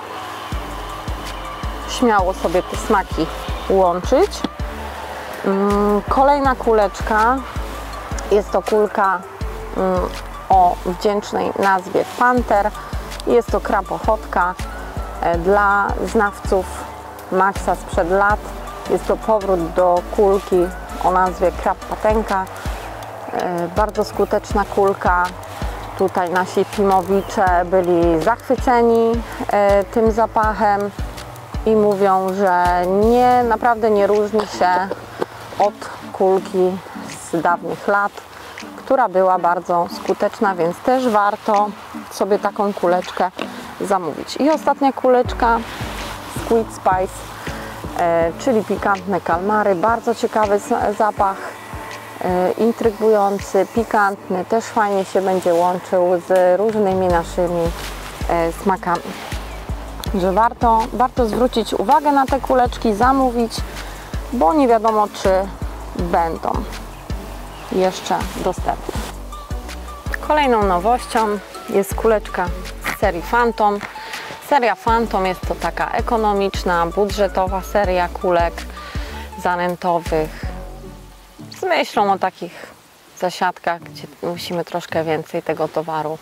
śmiało sobie te smaki łączyć. Yy, kolejna kuleczka jest to kulka yy, o wdzięcznej nazwie Panther. Jest to krab ochotka. Dla znawców Maxa sprzed lat jest to powrót do kulki o nazwie krab patenka. Bardzo skuteczna kulka. Tutaj nasi pimowicze byli zachwyceni tym zapachem i mówią, że nie, naprawdę nie różni się od kulki z dawnych lat, która była bardzo skuteczna, więc też warto sobie taką kuleczkę zamówić. I ostatnia kuleczka Squid Spice, e, czyli pikantne kalmary. Bardzo ciekawy zapach, e, intrygujący, pikantny, też fajnie się będzie łączył z różnymi naszymi e, smakami. Że warto, warto zwrócić uwagę na te kuleczki, zamówić, bo nie wiadomo, czy będą jeszcze dostępne. Kolejną nowością jest kuleczka z serii Phantom. Seria Phantom jest to taka ekonomiczna, budżetowa seria kulek zanętowych z myślą o takich zasiadkach, gdzie musimy troszkę więcej tego towaru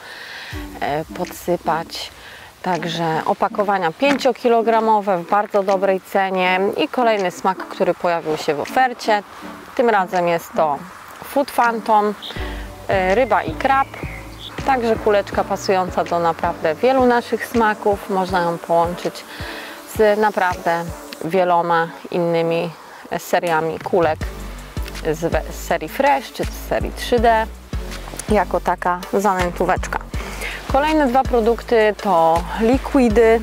podsypać. Także opakowania pięciokilogramowe w bardzo dobrej cenie i kolejny smak, który pojawił się w ofercie. Tym razem jest to Food Phantom, ryba i krab. Także kuleczka pasująca do naprawdę wielu naszych smaków. Można ją połączyć z naprawdę wieloma innymi seriami kulek z serii Fresh czy z serii trzy D jako taka zanętóweczka. Kolejne dwa produkty to likwidy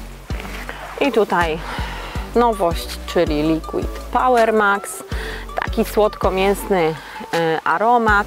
i tutaj nowość, czyli Liquid Power Max, taki słodko-mięsny aromat,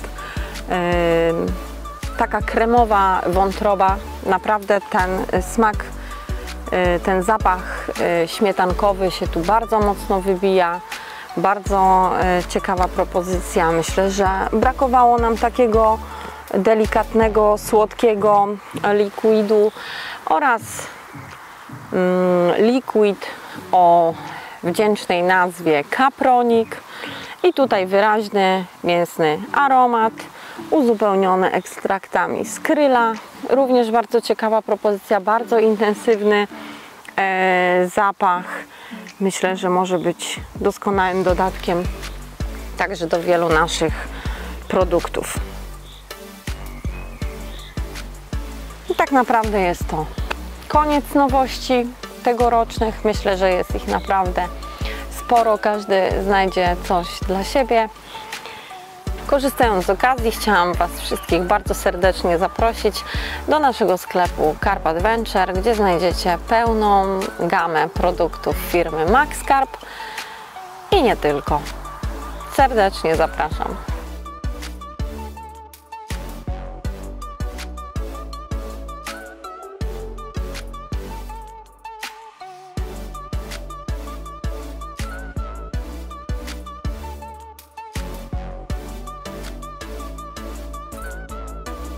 taka kremowa wątroba, naprawdę ten smak, ten zapach śmietankowy się tu bardzo mocno wybija. Bardzo ciekawa propozycja. Myślę, że brakowało nam takiego delikatnego, słodkiego likwidu oraz mm, liquid o wdzięcznej nazwie Capronic i tutaj wyraźny mięsny aromat uzupełniony ekstraktami z kryla. Również bardzo ciekawa propozycja, bardzo intensywny e, zapach. Myślę, że może być doskonałym dodatkiem także do wielu naszych produktów. I tak naprawdę jest to koniec nowości tegorocznych. Myślę, że jest ich naprawdę sporo. Każdy znajdzie coś dla siebie. Korzystając z okazji, chciałam Was wszystkich bardzo serdecznie zaprosić do naszego sklepu Carp Adventure, gdzie znajdziecie pełną gamę produktów firmy MaxCarp i nie tylko. Serdecznie zapraszam.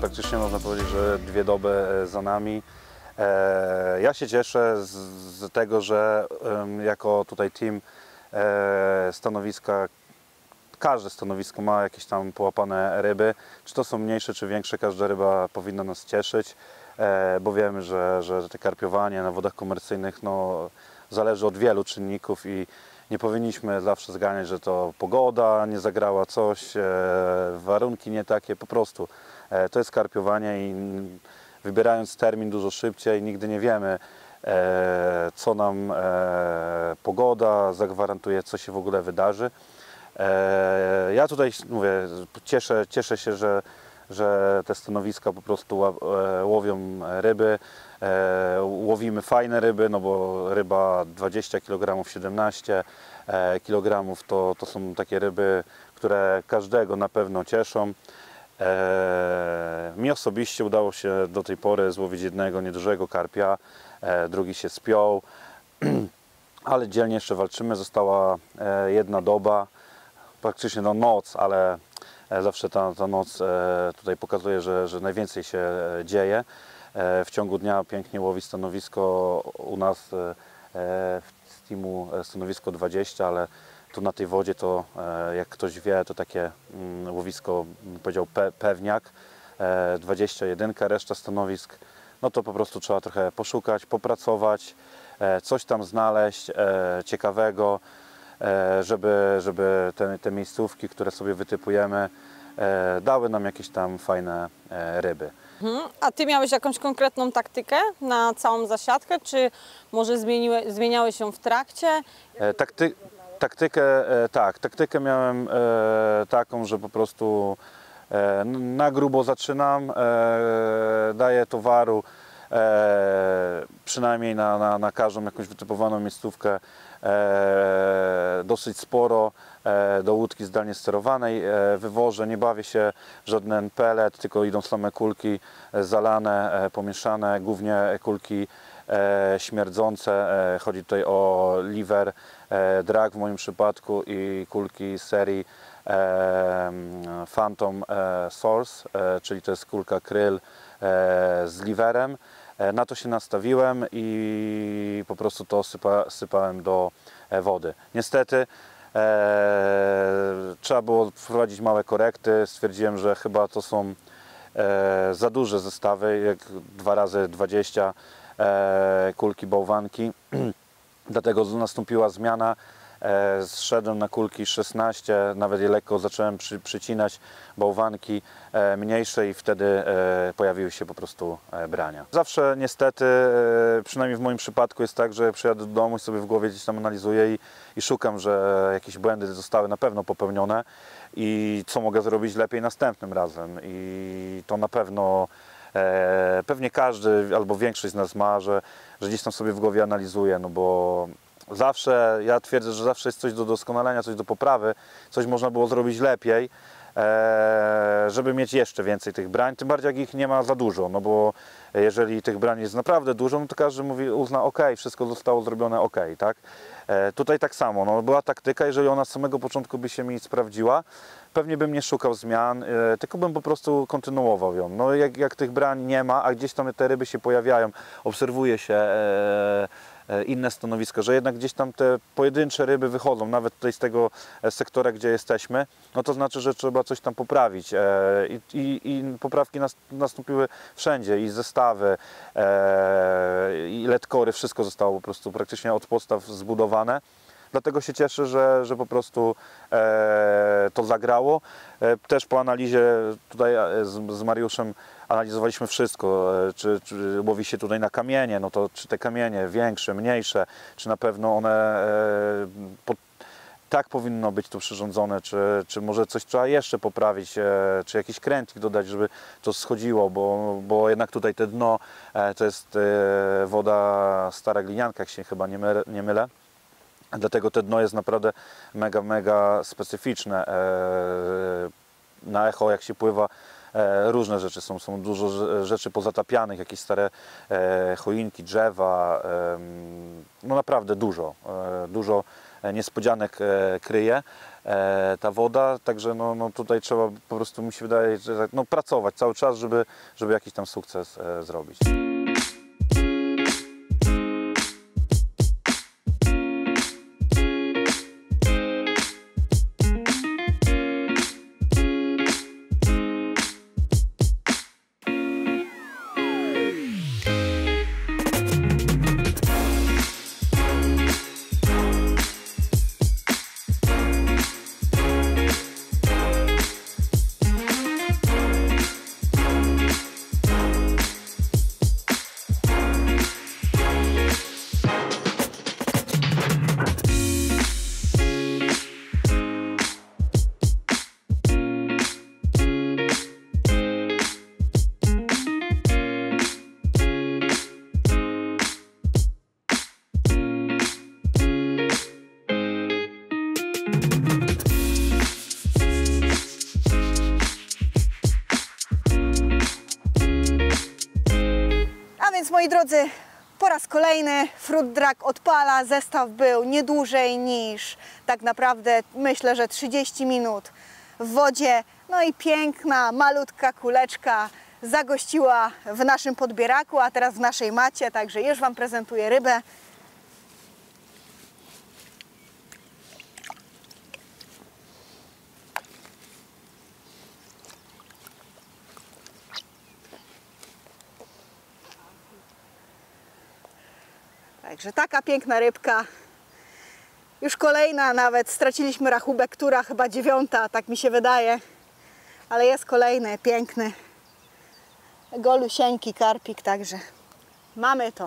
praktycznie można powiedzieć, że dwie doby za nami. E, ja się cieszę z, z tego, że e, jako tutaj team e, stanowiska, każde stanowisko ma jakieś tam połapane ryby. Czy to są mniejsze, czy większe, każda ryba powinna nas cieszyć, e, bo wiemy, że, że te karpiowanie na wodach komercyjnych no, zależy od wielu czynników i nie powinniśmy zawsze zganiać, że to pogoda nie zagrała coś, e, warunki nie takie, po prostu e, to jest karpiowanie i wybierając termin dużo szybciej, nigdy nie wiemy, e, co nam e, pogoda zagwarantuje, co się w ogóle wydarzy. E, ja tutaj mówię, cieszę, cieszę się, że, że te stanowiska po prostu łowią ryby. E, łowimy fajne ryby, no bo ryba dwadzieścia kilogramów, siedemnaście kilogramów to, to są takie ryby, które każdego na pewno cieszą. E, mi osobiście udało się do tej pory złowić jednego niedużego karpia, e, drugi się spiął, ale dzielnie jeszcze walczymy. Została e, jedna doba, praktycznie no noc, ale e, zawsze ta, ta noc e, tutaj pokazuje, że, że najwięcej się e, dzieje. E, w ciągu dnia pięknie łowi stanowisko u nas e, w teamu stanowisko dwadzieścia, ale tu na tej wodzie to, jak ktoś wie, to takie łowisko, bym powiedział, pe pewniak, dwadzieścia jeden, reszta stanowisk, no to po prostu trzeba trochę poszukać, popracować, coś tam znaleźć ciekawego, żeby, żeby te, te miejscówki, które sobie wytypujemy, dały nam jakieś tam fajne ryby. Mhm. A Ty miałeś jakąś konkretną taktykę na całą zasiadkę, czy może zmieniły, zmieniały się w trakcie? Takty Taktykę, tak, taktykę miałem taką, że po prostu na grubo zaczynam, daję towaru przynajmniej na, na, na każdą jakąś wytypowaną miejscówkę dosyć sporo do łódki zdalnie sterowanej. Wywożę, nie bawię się w żaden pelet, tylko idą same kulki zalane, pomieszane, głównie kulki śmierdzące. Chodzi tutaj o liver, drag w moim przypadku i kulki z serii Phantom Source, czyli to jest kulka kryl z liverem. Na to się nastawiłem i po prostu to sypa, sypałem do wody. Niestety e, trzeba było wprowadzić małe korekty. Stwierdziłem, że chyba to są e, za duże zestawy, jak dwa razy dwadzieścia e, kulki bałwanki. Dlatego nastąpiła zmiana. E, zszedłem na kulki szesnaście, nawet je lekko zacząłem przy, przycinać, bałwanki e, mniejsze i wtedy e, pojawiły się po prostu e, brania. Zawsze niestety, e, przynajmniej w moim przypadku jest tak, że przyjadę do domu i sobie w głowie gdzieś tam analizuję i, i szukam, że jakieś błędy zostały na pewno popełnione i co mogę zrobić lepiej następnym razem. I to na pewno e, pewnie każdy albo większość z nas ma, że, że gdzieś tam sobie w głowie analizuje, no bo zawsze, ja twierdzę, że zawsze jest coś do doskonalenia, coś do poprawy, coś można było zrobić lepiej, e, żeby mieć jeszcze więcej tych brań, tym bardziej jak ich nie ma za dużo, no bo jeżeli tych brań jest naprawdę dużo, no to każdy mówi, uzna ok, wszystko zostało zrobione ok, tak? E, tutaj tak samo, no była taktyka, jeżeli ona z samego początku by się mi sprawdziła, pewnie bym nie szukał zmian, e, tylko bym po prostu kontynuował ją. No jak, jak tych brań nie ma, a gdzieś tam te ryby się pojawiają, obserwuje się e, inne stanowisko, że jednak gdzieś tam te pojedyncze ryby wychodzą, nawet tutaj z tego sektora, gdzie jesteśmy, no to znaczy, że trzeba coś tam poprawić. I, i, i poprawki nas, nastąpiły wszędzie, i zestawy, i letkory, wszystko zostało po prostu praktycznie od podstaw zbudowane. Dlatego się cieszę, że, że po prostu e, to zagrało. E, też po analizie tutaj z, z Mariuszem analizowaliśmy wszystko, e, czy, czy łowi się tutaj na kamienie, no to czy te kamienie większe, mniejsze, czy na pewno one e, po, tak powinno być to przyrządzone, czy, czy może coś trzeba jeszcze poprawić, e, czy jakiś krętlik dodać, żeby to schodziło, bo, bo jednak tutaj te dno e, to jest e, woda stara glinianka, jak się chyba nie mylę. Nie mylę. Dlatego to dno jest naprawdę mega, mega specyficzne. Na echo jak się pływa, różne rzeczy są, są dużo rzeczy pozatapianych, jakieś stare choinki, drzewa, no naprawdę dużo, dużo niespodzianek kryje. e, ta woda, także no, no tutaj trzeba po prostu, mi się wydaje, że tak, no, pracować cały czas, żeby, żeby jakiś tam sukces e, zrobić. Więc moi drodzy, po raz kolejny Fruit Drag odpala. Zestaw był nie dłużej niż tak naprawdę, myślę, że trzydzieści minut w wodzie. No i piękna, malutka kuleczka zagościła w naszym podbieraku, a teraz w naszej macie. Także już Wam prezentuję rybę. Także taka piękna rybka. Już kolejna, nawet straciliśmy rachubę, która chyba dziewiąta, tak mi się wydaje. Ale jest kolejny, piękny, golusieńki karpik, także mamy to.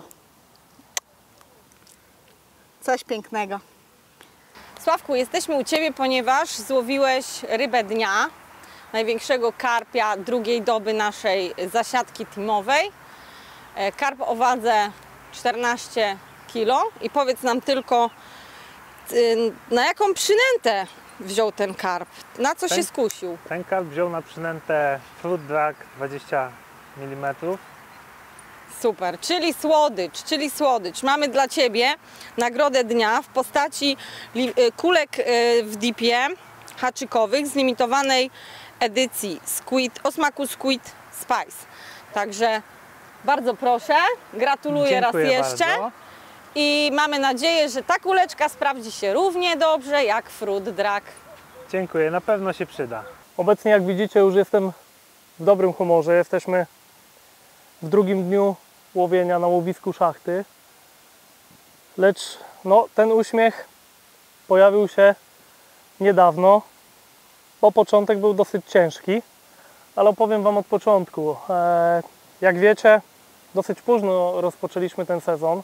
Coś pięknego. Sławku, jesteśmy u Ciebie, ponieważ złowiłeś rybę dnia, największego karpia drugiej doby naszej zasiadki teamowej. Karp o wadze czternaście kilo i powiedz nam tylko, na jaką przynętę wziął ten karp? Na co ten, się skusił? Ten karp wziął na przynętę Fruit Drag dwadzieścia milimetrów. Super, czyli słodycz, czyli słodycz. Mamy dla Ciebie nagrodę dnia w postaci kulek w dipie haczykowych z limitowanej edycji Squid, o smaku Squid Spice. Także bardzo proszę, gratuluję Dziękuję raz jeszcze. bardzo. I mamy nadzieję, że ta kuleczka sprawdzi się równie dobrze jak Fruit Drag. Dziękuję, na pewno się przyda. Obecnie, jak widzicie, już jestem w dobrym humorze. Jesteśmy w drugim dniu łowienia na łowisku szachty. Lecz no, ten uśmiech pojawił się niedawno, bo początek był dosyć ciężki, ale opowiem Wam od początku. E, jak wiecie, dosyć późno rozpoczęliśmy ten sezon,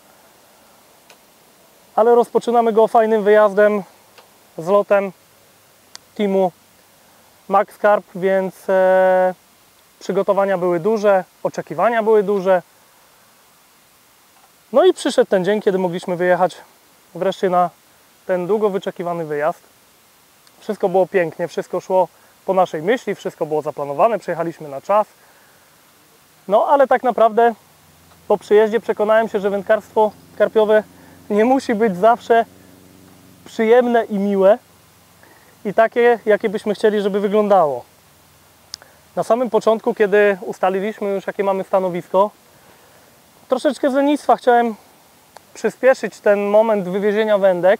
ale rozpoczynamy go fajnym wyjazdem z lotem teamu Max Carp, więc e, przygotowania były duże, oczekiwania były duże. No i przyszedł ten dzień, kiedy mogliśmy wyjechać wreszcie na ten długo wyczekiwany wyjazd. Wszystko było pięknie, wszystko szło po naszej myśli, wszystko było zaplanowane, przyjechaliśmy na czas. No ale tak naprawdę po przyjeździe przekonałem się, że wędkarstwo karpiowe nie musi być zawsze przyjemne i miłe i takie, jakie byśmy chcieli, żeby wyglądało. Na samym początku, kiedy ustaliliśmy już, jakie mamy stanowisko, troszeczkę z lenistwa chciałem przyspieszyć ten moment wywiezienia wędek.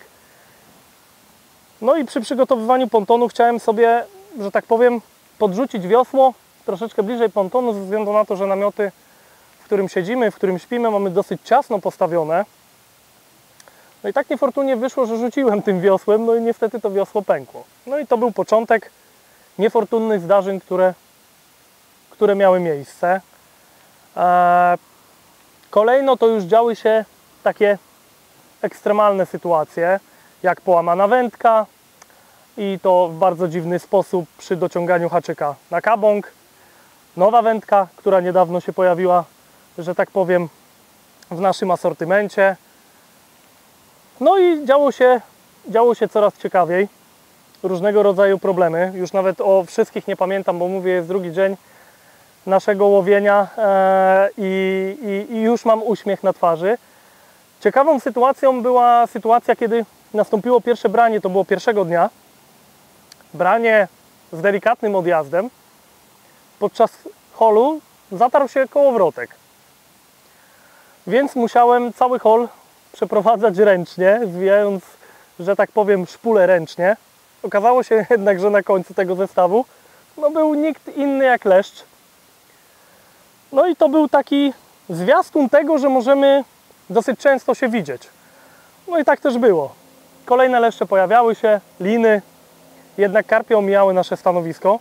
No i przy przygotowywaniu pontonu chciałem sobie, że tak powiem, podrzucić wiosło troszeczkę bliżej pontonu, ze względu na to, że namioty, w którym siedzimy, w którym śpimy, mamy dosyć ciasno postawione. No i tak niefortunnie wyszło, że rzuciłem tym wiosłem, no i niestety to wiosło pękło. No i to był początek niefortunnych zdarzeń, które, które miały miejsce. Eee, kolejno to już działy się takie ekstremalne sytuacje, jak połamana wędka i to w bardzo dziwny sposób przy dociąganiu haczyka na kabąg. Nowa wędka, która niedawno się pojawiła, że tak powiem, w naszym asortymencie. No i działo się, działo się coraz ciekawiej. Różnego rodzaju problemy. Już nawet o wszystkich nie pamiętam, bo mówię, jest drugi dzień naszego łowienia e, i, i, i już mam uśmiech na twarzy. Ciekawą sytuacją była sytuacja, kiedy nastąpiło pierwsze branie, to było pierwszego dnia. branie z delikatnym odjazdem, podczas holu zatarł się kołowrotek. Więc musiałem cały hol przeprowadzać ręcznie, zwijając, że tak powiem, szpulę ręcznie. Okazało się jednak, że na końcu tego zestawu no, był nikt inny jak leszcz. No i to był taki zwiastun tego, że możemy dosyć często się widzieć. No i tak też było. Kolejne leszcze pojawiały się, liny, jednak karpie omijały nasze stanowisko.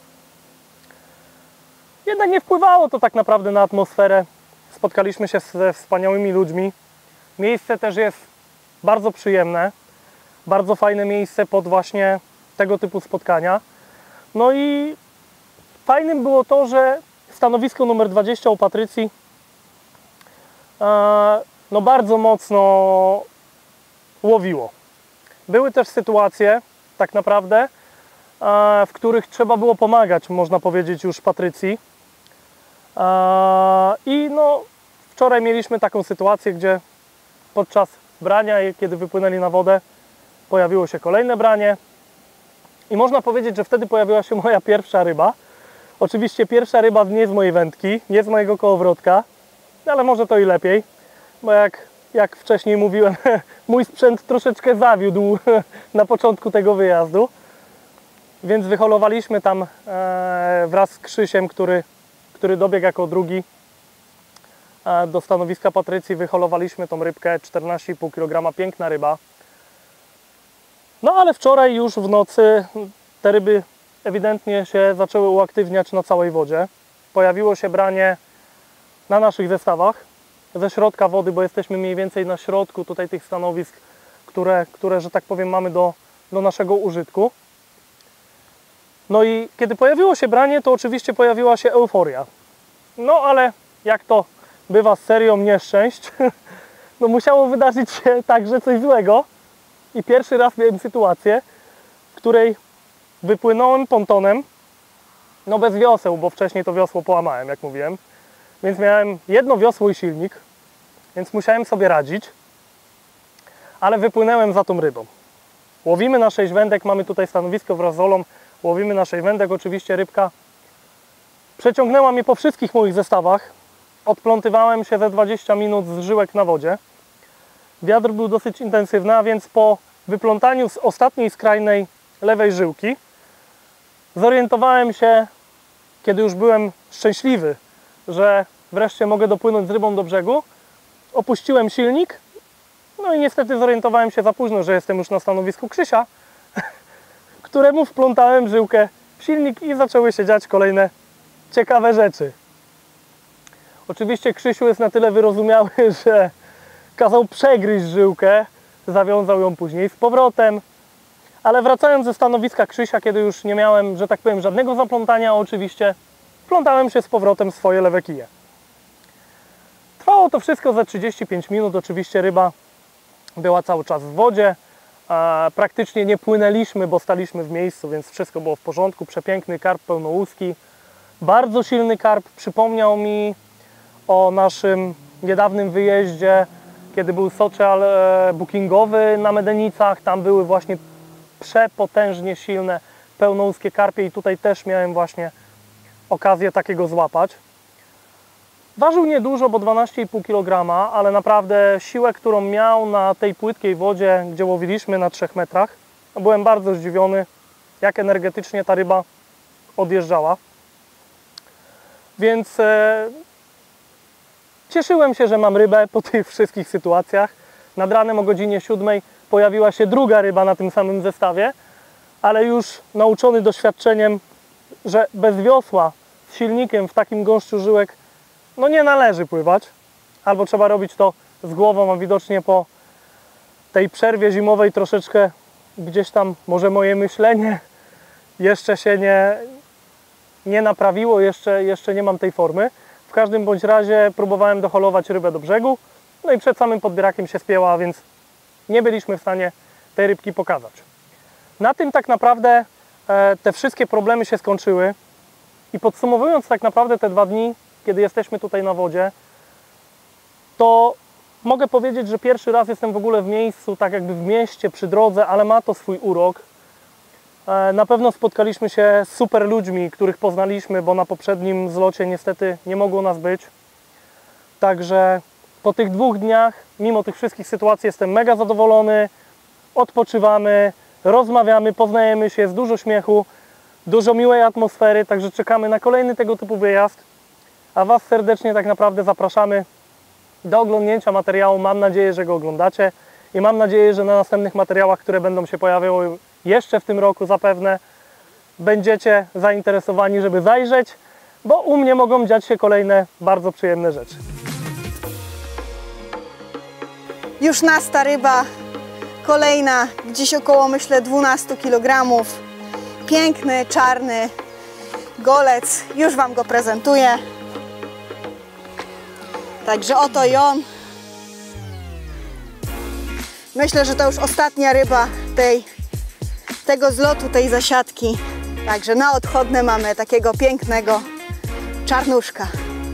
Jednak nie wpływało to tak naprawdę na atmosferę. Spotkaliśmy się ze wspaniałymi ludźmi. Miejsce też jest bardzo przyjemne. Bardzo fajne miejsce pod właśnie tego typu spotkania. No i fajnym było to, że stanowisko numer dwadzieścia u Patrycji no bardzo mocno łowiło. Były też sytuacje tak naprawdę, w których trzeba było pomagać, można powiedzieć, już Patrycji. I no, wczoraj mieliśmy taką sytuację, gdzie podczas brania, kiedy wypłynęli na wodę, pojawiło się kolejne branie. I można powiedzieć, że wtedy pojawiła się moja pierwsza ryba. Oczywiście pierwsza ryba nie z mojej wędki, nie z mojego kołowrotka, ale może to i lepiej, bo jak, jak wcześniej mówiłem, mój sprzęt troszeczkę zawiódł na początku tego wyjazdu. Więc wyholowaliśmy tam wraz z Krzysiem, który, który dobiegł jako drugi do stanowiska Patrycji. Wyholowaliśmy tą rybkę, czternaście i pół kilograma, piękna ryba. No ale wczoraj już w nocy te ryby ewidentnie się zaczęły uaktywniać na całej wodzie. Pojawiło się branie na naszych zestawach ze środka wody, bo jesteśmy mniej więcej na środku tutaj tych stanowisk, które, które że tak powiem, mamy do, do naszego użytku. No i kiedy pojawiło się branie, to oczywiście pojawiła się euforia. No ale jak to bywa z serią nieszczęść, no musiało wydarzyć się także coś złego. I pierwszy raz miałem sytuację, w której wypłynąłem pontonem, no bez wioseł, bo wcześniej to wiosło połamałem, jak mówiłem. Więc miałem jedno wiosło i silnik, więc musiałem sobie radzić. Ale wypłynąłem za tą rybą. Łowimy na sześć wędek, mamy tutaj stanowisko wraz z Olą. Łowimy na sześć wędek, oczywiście rybka przeciągnęła mnie po wszystkich moich zestawach. Odplątywałem się ze dwadzieścia minut z żyłek na wodzie. Wiatr był dosyć intensywny, a więc po wyplątaniu z ostatniej skrajnej lewej żyłki zorientowałem się, kiedy już byłem szczęśliwy, że wreszcie mogę dopłynąć z rybą do brzegu. Opuściłem silnik, no i niestety zorientowałem się za późno, że jestem już na stanowisku Krzysia, któremu wplątałem żyłkę w silnik i zaczęły się dziać kolejne ciekawe rzeczy. Oczywiście Krzysiu jest na tyle wyrozumiały, że kazał przegryźć żyłkę, zawiązał ją później z powrotem. Ale wracając ze stanowiska Krzysia, kiedy już nie miałem, że tak powiem, żadnego zaplątania, oczywiście wplątałem się z powrotem w swoje lewe kije. Trwało to wszystko za trzydzieści pięć minut. Oczywiście ryba była cały czas w wodzie. Praktycznie nie płynęliśmy, bo staliśmy w miejscu, więc wszystko było w porządku. Przepiękny karp pełnołuski. Bardzo silny karp. Przypomniał mi o naszym niedawnym wyjeździe, kiedy był social bookingowy na Medenicach. Tam były właśnie przepotężnie silne pełnouskie karpie i tutaj też miałem właśnie okazję takiego złapać. Ważył niedużo, bo dwanaście i pół kilograma, ale naprawdę siłę, którą miał na tej płytkiej wodzie, gdzie łowiliśmy na trzech metrach, byłem bardzo zdziwiony, jak energetycznie ta ryba odjeżdżała. Więc e, cieszyłem się, że mam rybę po tych wszystkich sytuacjach. Nad ranem o godzinie siódmej pojawiła się druga ryba na tym samym zestawie, ale już nauczony doświadczeniem, że bez wiosła z silnikiem w takim gąszczu żyłek no nie należy pływać, albo trzeba robić to z głową, a widocznie po tej przerwie zimowej troszeczkę gdzieś tam może moje myślenie jeszcze się nie, nie naprawiło, jeszcze, jeszcze nie mam tej formy. W każdym bądź razie próbowałem doholować rybę do brzegu, no i przed samym podbierakiem się spięła, więc nie byliśmy w stanie tej rybki pokazać. Na tym tak naprawdę e, te wszystkie problemy się skończyły i podsumowując tak naprawdę te dwa dni, kiedy jesteśmy tutaj na wodzie, to mogę powiedzieć, że pierwszy raz jestem w ogóle w miejscu, tak jakby w mieście, przy drodze, ale ma to swój urok. E, Na pewno spotkaliśmy się z super ludźmi, których poznaliśmy, bo na poprzednim zlocie niestety nie mogło nas być. Także po tych dwóch dniach, mimo tych wszystkich sytuacji, jestem mega zadowolony. Odpoczywamy, rozmawiamy, poznajemy się, jest dużo śmiechu, dużo miłej atmosfery, także czekamy na kolejny tego typu wyjazd. A Was serdecznie tak naprawdę zapraszamy do oglądnięcia materiału. Mam nadzieję, że go oglądacie i mam nadzieję, że na następnych materiałach, które będą się pojawiały jeszcze w tym roku zapewne, będziecie zainteresowani, żeby zajrzeć, bo u mnie mogą dziać się kolejne bardzo przyjemne rzeczy. Już nasta ryba, kolejna, gdzieś około myślę dwanaście kilogramów. Piękny, czarny golec, już Wam go prezentuję. Także oto i on. Myślę, że to już ostatnia ryba tej, tego zlotu, tej zasiadki. Także na odchodne mamy takiego pięknego czarnuszka.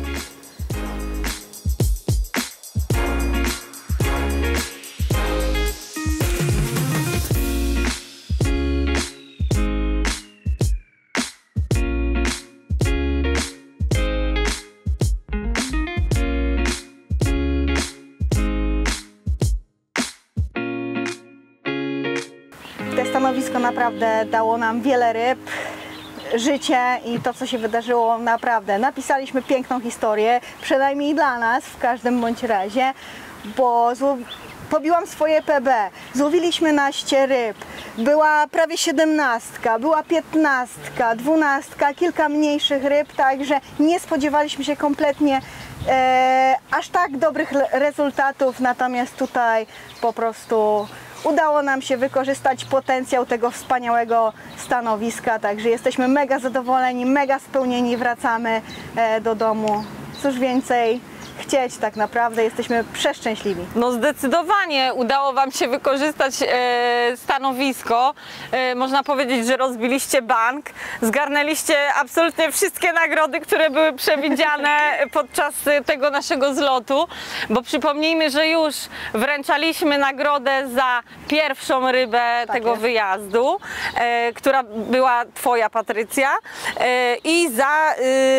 To stanowisko naprawdę dało nam wiele ryb, życie i to, co się wydarzyło, naprawdę. Napisaliśmy piękną historię, przynajmniej dla nas w każdym bądź razie, bo zło... pobiłam swoje P B, złowiliśmy naście ryb, była prawie siedemnastka, była piętnastka, dwunastka, kilka mniejszych ryb, także nie spodziewaliśmy się kompletnie e, aż tak dobrych rezultatów, natomiast tutaj po prostu udało nam się wykorzystać potencjał tego wspaniałego stanowiska, także jesteśmy mega zadowoleni, mega spełnieni, wracamy e, do domu. Cóż więcej chcieć tak naprawdę, jesteśmy przeszczęśliwi. No zdecydowanie udało Wam się wykorzystać e, stanowisko. E, można powiedzieć, że rozbiliście bank, zgarnęliście absolutnie wszystkie nagrody, które były przewidziane podczas tego naszego zlotu, bo przypomnijmy, że już wręczaliśmy nagrodę za pierwszą rybę tak tego jest. wyjazdu, e, która była Twoja, Patrycja, e, i, za,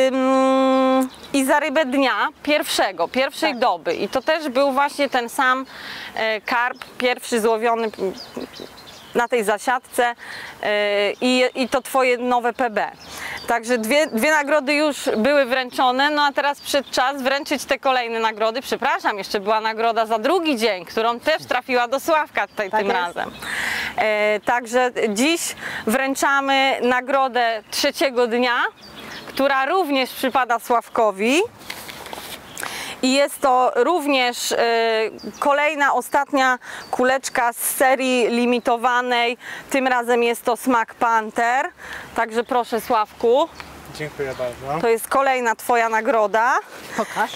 y, i za rybę dnia pierwszego. pierwszej tak. doby i to też był właśnie ten sam e, karp, pierwszy złowiony na tej zasiadce e, i, i to Twoje nowe P B. Także dwie, dwie nagrody już były wręczone, no a teraz przyszedł czas wręczyć te kolejne nagrody. Przepraszam, jeszcze była nagroda za drugi dzień, którą też trafiła do Sławka tutaj tak tym jest. razem. E, także dziś wręczamy nagrodę trzeciego dnia, która również przypada Sławkowi. I jest to również y, kolejna, ostatnia kuleczka z serii limitowanej. Tym razem jest to Smak Panther. Także proszę, Sławku. Dziękuję bardzo. To jest kolejna Twoja nagroda. Pokaż. Y,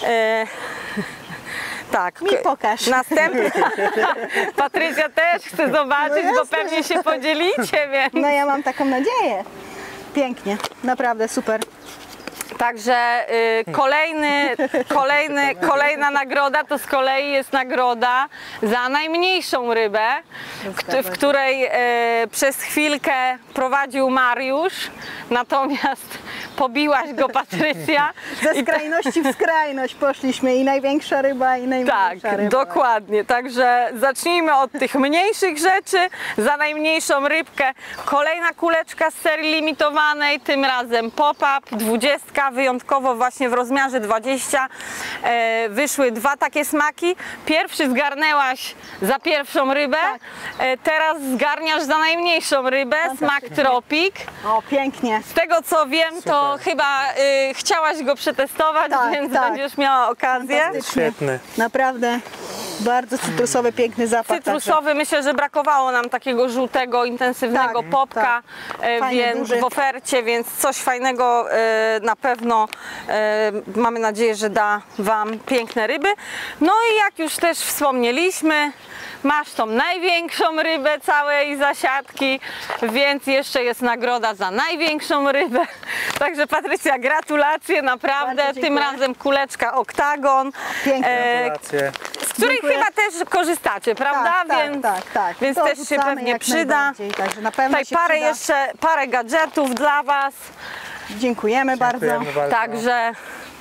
tak. Mi pokaż. Następna. Patrycja też chce zobaczyć, no bo pewnie się podzielicie, więc... No ja mam taką nadzieję. Pięknie, naprawdę super. Także y, kolejny, kolejny, kolejna nagroda to z kolei jest nagroda za najmniejszą rybę, w której y, przez chwilkę prowadził Mariusz, natomiast pobiłaś go, Patrycja. Ze skrajności w skrajność poszliśmy, i największa ryba, i najmniejsza tak, ryba. Dokładnie, także zacznijmy od tych mniejszych rzeczy. Za najmniejszą rybkę kolejna kuleczka z serii limitowanej, tym razem pop-up, dwudziestka, wyjątkowo właśnie w rozmiarze dwadzieścia. E, wyszły dwa takie smaki. Pierwszy zgarnęłaś za pierwszą rybę, tak. e, teraz zgarniasz za najmniejszą rybę, smak Tropik. O, pięknie. Z tego co wiem, super. To chyba y, chciałaś go przetestować, tak, więc tak. będziesz miała okazję. Świetny. Naprawdę bardzo cytrusowy, piękny zapach. Cytrusowy, także. Myślę, że brakowało nam takiego żółtego, intensywnego tak, popka, tak. Fajny, więc duży. w ofercie, więc coś fajnego y, na pewno y, mamy nadzieję, że da Wam piękne ryby. No i jak już też wspomnieliśmy, masz tą największą rybę całej zasiadki, więc jeszcze jest nagroda za największą rybę. Także Patrycja, gratulacje, naprawdę. Tym razem kuleczka Oktagon. Piękne. Gratulacje. Z której Dziękuję. chyba też korzystacie, prawda? Tak, tak, więc tak, tak. więc To też się wrzucamy pewnie jak przyda. najbardziej, Także na pewno Tutaj się parę przyda. jeszcze, parę gadżetów dla Was. Dziękujemy, bardzo. Także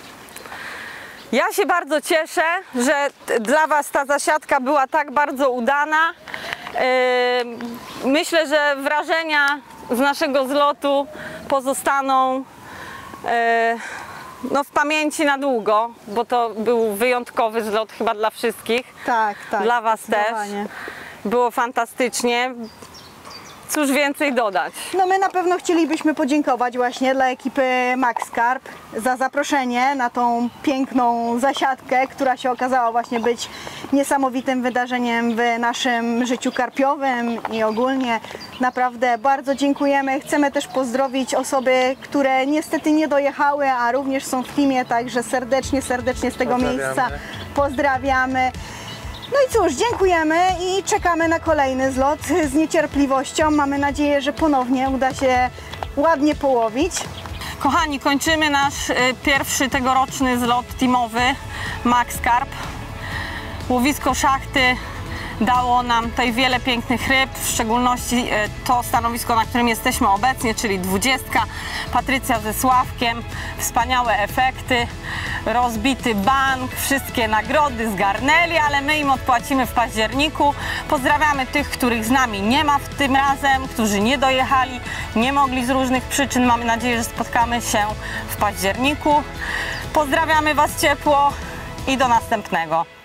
ja się bardzo cieszę, że t- dla Was ta zasiadka była tak bardzo udana. Yy, Myślę, że wrażenia z naszego zlotu pozostaną yy, no, w pamięci na długo, bo to był wyjątkowy zlot chyba dla wszystkich. Tak, tak. Dla Was też. zdecydowanie. Było fantastycznie. Cóż więcej dodać? No my na pewno chcielibyśmy podziękować właśnie dla ekipy MaxCarp za zaproszenie na tą piękną zasiadkę, która się okazała właśnie być niesamowitym wydarzeniem w naszym życiu karpiowym i ogólnie. Naprawdę bardzo dziękujemy. Chcemy też pozdrowić osoby, które niestety nie dojechały, a również są w teamie, także serdecznie, serdecznie z tego miejsca pozdrawiamy. No i cóż, dziękujemy i czekamy na kolejny zlot z niecierpliwością. Mamy nadzieję, że ponownie uda się ładnie połowić. Kochani, kończymy nasz y, pierwszy tegoroczny zlot teamowy MaxCarp. Łowisko Szachty dało nam tutaj wiele pięknych ryb, w szczególności y, to stanowisko, na którym jesteśmy obecnie, czyli dwudziestka. Patrycja ze Sławkiem, wspaniałe efekty, rozbity bank, wszystkie nagrody zgarnęli, ale my im odpłacimy w październiku. Pozdrawiamy tych, których z nami nie ma w tym razem, którzy nie dojechali, nie mogli z różnych przyczyn. Mamy nadzieję, że spotkamy się w październiku. Pozdrawiamy Was ciepło i do następnego.